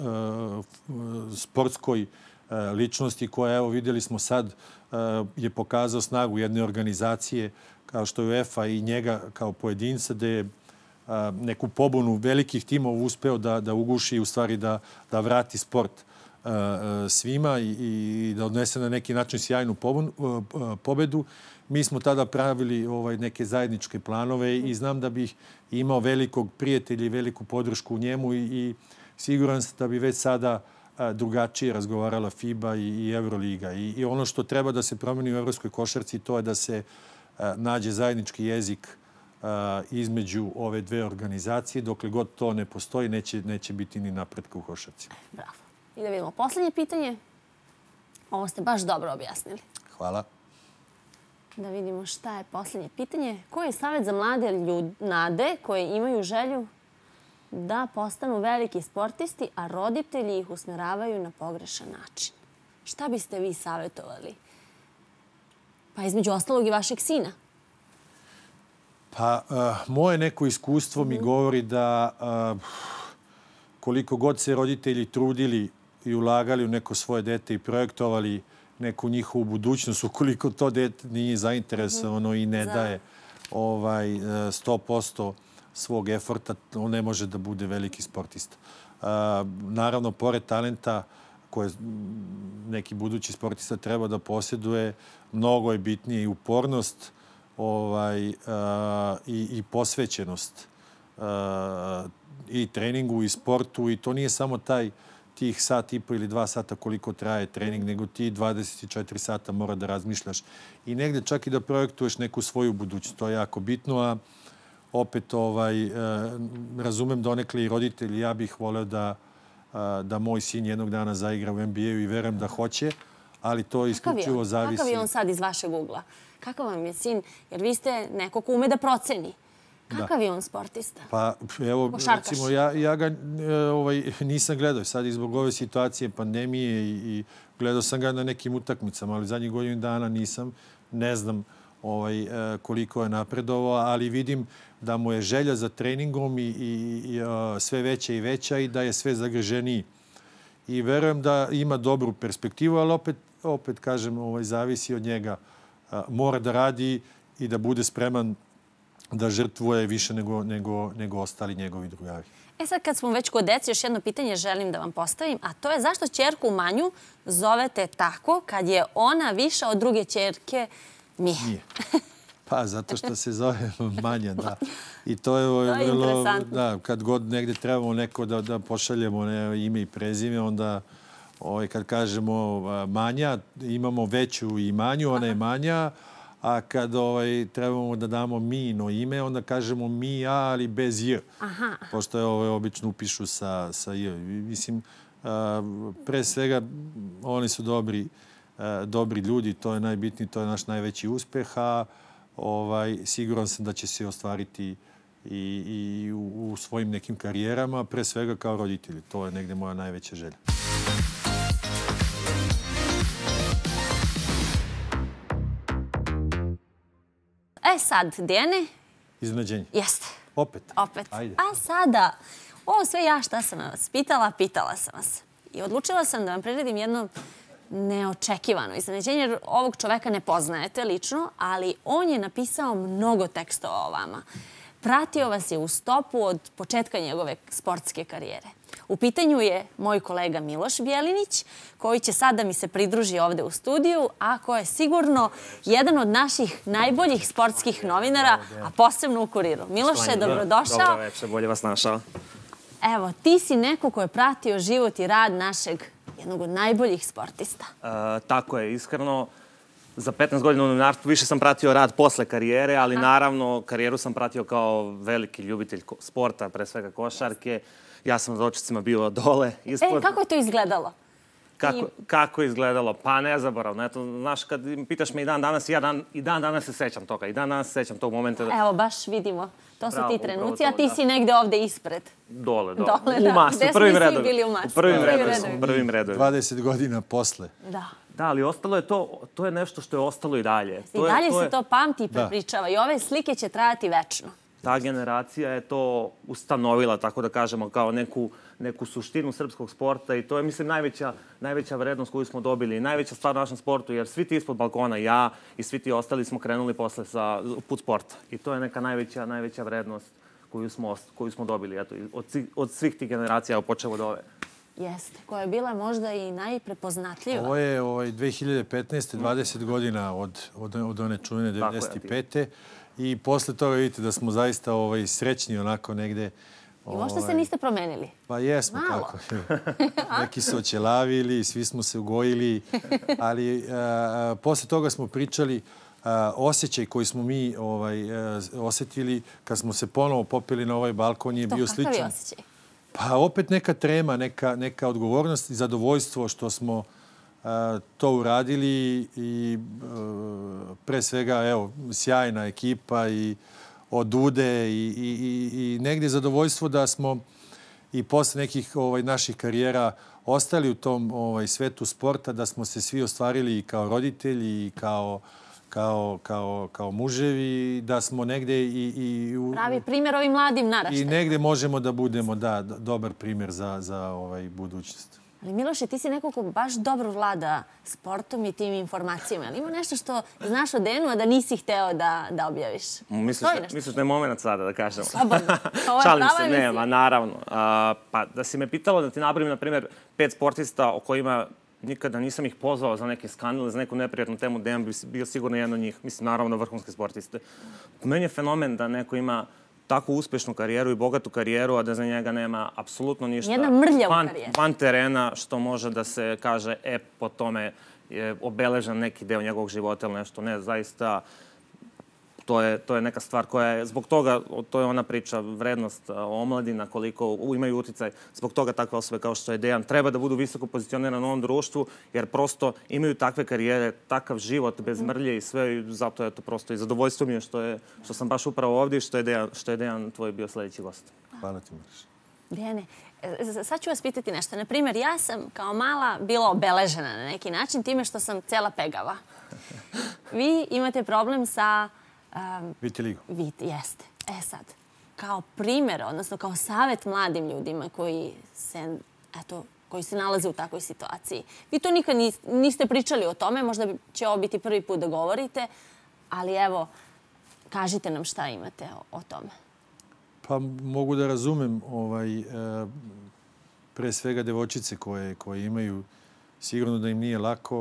uh, sportskoj uh, ličnosti koja, evo, vidjeli smo sad, uh, je pokazao snagu jedne organizacije kao što je UEFA i njega kao pojedinca, da je uh, neku pobunu velikih timova uspeo da, da uguši i u stvari da, da vrati sport uh, uh, svima i, i da odnese na neki način sjajnu pobun, uh, uh, pobedu. Mi smo tada pravili ovaj, neke zajedničke planove i znam da bih imao velikog prijatelja i veliku podršku u njemu i, i siguran sam da bi već sada a, drugačije razgovarala F I B A i, i Euroliga. I, I ono što treba da se promeni u evropskoj košarci, to je da se a, nađe zajednički jezik a, između ove dve organizacije. Dokle god to ne postoji, neće, neće biti ni napretka u košarci. Bravo. I da vidimo posljednje pitanje. Ovo ste baš dobro objasnili. Hvala. Da vidimo šta je posljednje pitanje. Koji je savjet za mlade nade koji imaju želju da postanu veliki sportisti, a roditelji ih usmeravaju na pogrešan način? Šta biste vi savjetovali? Pa između ostalog i vašeg sina. Pa uh, moje neko iskustvo mm-hmm. mi govori da uh, koliko god se roditelji trudili i ulagali u neko svoje dete i projektovali neku njihovu budućnost, ukoliko to dete nije zainteresovano i ne daje ovaj, sto posto svog eforta, on ne može da bude veliki sportista. Naravno, pored talenta koje neki budući sportista treba da posjeduje, mnogo je bitnije i upornost ovaj, i, i posvećenost i treningu i sportu. I to nije samo taj tih sat i po ili dva sata koliko traje trening, nego ti dvadeset četiri sata mora da razmišljaš i negde čak i da projektuješ neku svoju budućnost. To je jako bitno, a opet ovaj, eh, razumem donekle i roditelji. Ja bih voleo da, eh, da moj sin jednog dana zaigra u N B A-u i verujem da hoće, ali to isključivo zavisi. Kakav je on sad iz vašeg ugla? Kakav vam je sin? Jer vi ste neko ko ume da proceni. Kakav je on sportista? Pa, evo, košarkaš? Recimo, ja, ja ga ovaj, nisam gledao. Sad i zbog ove situacije, pandemije i, i gledao sam ga na nekim utakmicama, ali zadnjih godinu dana nisam. ne znam ovaj, koliko je napredovao, ali vidim da mu je želja za treningom i, i, i sve veća i veća i da je sve zagreženiji. I verujem da ima dobru perspektivu, ali opet, opet kažem, ovaj, zavisi od njega. Mora da radi i da bude spreman da žrtvuje više nego, nego, nego ostali njegovi drugari. E sad kad smo već kod dece, još jedno pitanje želim da vam postavim, a to je zašto ćerku Manju zovete tako kad je ona viša od druge ćerke Mije? Mije. Pa, zato što se zove Manja, da. I to je, ovo, to je vrlo, interesantno. Da, kad god negde trebamo neko da, da pošaljemo ne, ime i prezime, onda ovaj, kad kažemo Manja, imamo veću i Manju, ona je Manja, a kad ovaj, trebamo da damo Mino ime, onda kažemo Mija, ali bez J. Aha. Pošto je ovaj, obično upišu sa, sa J. Mislim, a, pre svega, oni su dobri, a, dobri ljudi, to je najbitniji, to je naš najveći uspeh, a ovaj, siguran sam da će se ostvariti i, i u, u svojim nekim karijerama, pre svega kao roditelji. To je negde moja najveća želja. E sad, Dijane? Iznenađenje. Jeste. Opet? Opet. Ajde. A sada, ovo sve ja šta sam vas pitala, pitala sam vas. I odlučila sam da vam priredim jedno neočekivano iznenađenje, jer ovog čoveka ne poznajete lično, ali on je napisao mnogo tekstova o vama. Pratio vas je u stopu od početka njegove sportske karijere. U pitanju je moj kolega Miloš Bjelinić, koji će sad da mi se pridruži ovde u studiju, a ko je sigurno jedan od naših najboljih sportskih novinara, a posebno u Kuriru. Miloše, dobrodošao. Dobro večer, bolje vas našao. Evo, ti si neko ko je pratio život i rad našeg jednog od najboljih sportista. E, tako je, iskreno. Za petnaest godina u novinarstvu više sam pratio rad posle karijere, ali A? naravno karijeru sam pratio kao veliki ljubitelj sporta, pre svega košarke. Ja sam na dočecima bio dole. Ispod. E, kako je to izgledalo? Kako, kako je izgledalo? Pa nezaboravno. Eto, znaš, kad pitaš me i dan danas, ja dan, i dan danas se sećam toga. I dan danas se sećam tog momenta. Da... Evo, baš vidimo. To su Bravo, ti trenuci, a to, ti da. si negde ovde ispred. Dole, dole. Dole, u da. masu, Gde u prvim smo mi svi redovima. bili u masu? U prvim Da. redovima. U prvim redovima. dvadeset godina posle. Da. Da, ali ostalo je to, to je nešto što je ostalo i dalje. I to dalje je, to se je... to pamti i prepričava. I ove slike će trajati večno. Ta generacija je to ustanovila, tako da kažemo, kao neku, neku suštinu srpskog sporta i to je, mislim, najveća, najveća vrednost koju smo dobili i najveća stvar u našem sportu, jer svi ti ispod balkona, ja i svi ti ostali smo krenuli posle sa put sporta. I to je neka najveća, najveća vrednost koju smo, koju smo dobili eto, od, od svih tih generacija, počevo od ove. Jeste, koja je bila možda i najprepoznatljiva. Ovo je ovaj, dve hiljade petnaeste. dvadeset godina od, od, od one čuvene devedeset pete. I posle toga vidite da smo zaista ovaj, srećni onako negde. I možda se niste promenili? Pa jesmo, Malo. kako. Neki su oćelavili, svi smo se ugojili, ali a, posle toga smo pričali a, osjećaj koji smo mi ovaj, a, osetili kad smo se ponovo popeli na ovaj balkon je to, bio sličan. Kakav je osjećaj? Pa opet neka trema, neka, neka odgovornost i zadovoljstvo što smo a, to uradili i a, pre svega, evo, sjajna ekipa i od Ude i, i, i, i negdje zadovoljstvo da smo i posle nekih ovaj, naših karijera ostali u tom ovaj, svetu sporta, da smo se svi ostvarili i kao roditelji i kao, kao, kao, kao muževi, da smo negdje i... i u, pravi primjer ovim mladim naraštajima. I negdje možemo da budemo da, dobar primjer za, za ovaj, budućnost. Ali Miloše, ti si neko ko baš dobro vlada sportom i tim informacijama. Ali ima nešto što znaš o Dejanu, a da nisi hteo da, da objaviš? Misliš, misliš da je moment sada da kažem? Slobodno. Ovo je Šalim prava se, emisija. nema, naravno. A, pa da si me pitalo da ti nabrojim, na primjer, pet sportista o kojima nikada nisam ih pozvao za neke skandale, za neku neprijatnu temu, Dejan bi bio sigurno jedan od njih. Mislim, naravno, vrhunske sportiste. Meni je fenomen da neko ima tako uspešnu karijeru i bogatu karijeru, a da za njega nema apsolutno ništa jedna mrljavu van, karijeru. van terena što može da se kaže, e, po tome je obeležen neki deo njegovog života ili nešto. Ne, zaista, to je, to je neka stvar koja je, zbog toga, to je ona priča, vrednost omladina, koliko imaju uticaj. Zbog toga takve osobe kao što je Dejan treba da budu visoko pozicionirane u ovom društvu, jer prosto imaju takve karijere, takav život bez mrlje i sve. I zato je to prosto i zadovoljstvo mi je što, je, što sam baš upravo ovdje i što je Dejan, što je Dejan tvoj bio sljedeći gost. Hvala ti, Miloš. Dijane, sad ću vas pitati nešto. Naprimjer, ja sam kao mala bila obeležena na neki način time što sam cela pegava. Vi imate problem sa... Vitiligo. Vit, jeste. E sad, kao primjer, odnosno kao savjet mladim ljudima koji se, eto, koji se nalaze u takvoj situaciji. Vi to nikad niste pričali o tome, možda će ovo biti prvi put da govorite, ali evo, kažite nam šta imate o tome. Pa mogu da razumem ovaj, pre svega devojčice koje, koje imaju, sigurno da im nije lako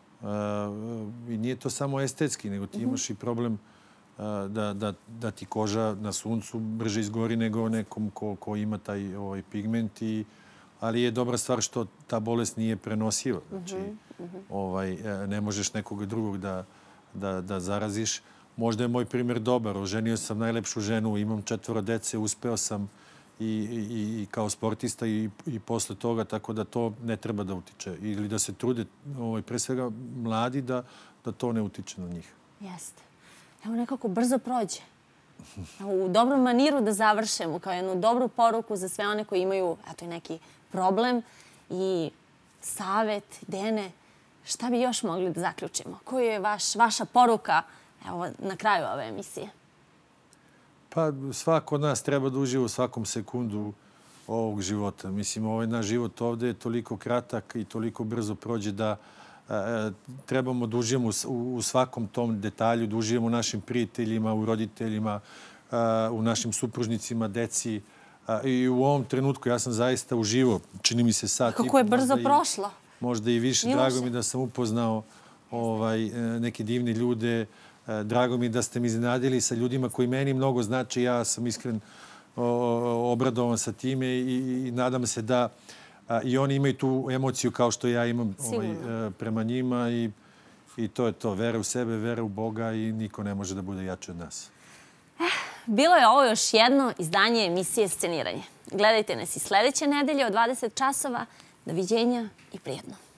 i nije to samo estetski, nego ti imaš i problem da, da, da ti koža na suncu brže izgori nego nekom ko, ko ima taj ovaj, pigment. I, ali je dobra stvar što ta bolest nije prenosiva. Znači, ovaj, ne možeš nekog drugog da, da, da zaraziš. Možda je moj primjer dobar. Oženio sam najlepšu ženu, imam četvoro dece, uspeo sam i, i, i kao sportista i, i posle toga, tako da to ne treba da utiče. Ili da se trude, ovaj, pre svega mladi, da, da to ne utiče na njih. Jeste. Evo nekako brzo prođe. Evo, u dobrom maniru da završemo, kao jednu dobru poruku za sve one koji imaju eto, neki problem i savjet, Dene, šta bi još mogli da zaključimo? Koja je vaš, vaša poruka evo, na kraju ove emisije? Pa svako od nas treba da uživa u svakom sekundu ovog života. Mislim, ovaj naš život ovde je toliko kratak i toliko brzo prođe da e, trebamo da uživamo u, u svakom tom detalju, da uživamo u našim prijateljima, u roditeljima, e, u našim supružnicima, deci. E, I u ovom trenutku ja sam zaista uživao. Čini mi se sad... Kako je brzo prošlo. Možda i više. Drago mi da sam upoznao ovaj, neke divne ljude. Drago mi da ste mi iznenadili sa ljudima koji meni mnogo znači. Ja sam iskren obradovan sa time i, i nadam se da a, i oni imaju tu emociju kao što ja imam ovaj, prema njima i, i to je to. Vera u sebe, vera u Boga i niko ne može da bude jači od nas. Eh, bilo je ovo još jedno izdanje emisije Sceniranje. Gledajte nas i sljedeće nedelje od dvadeset časova. Doviđenja i prijetno.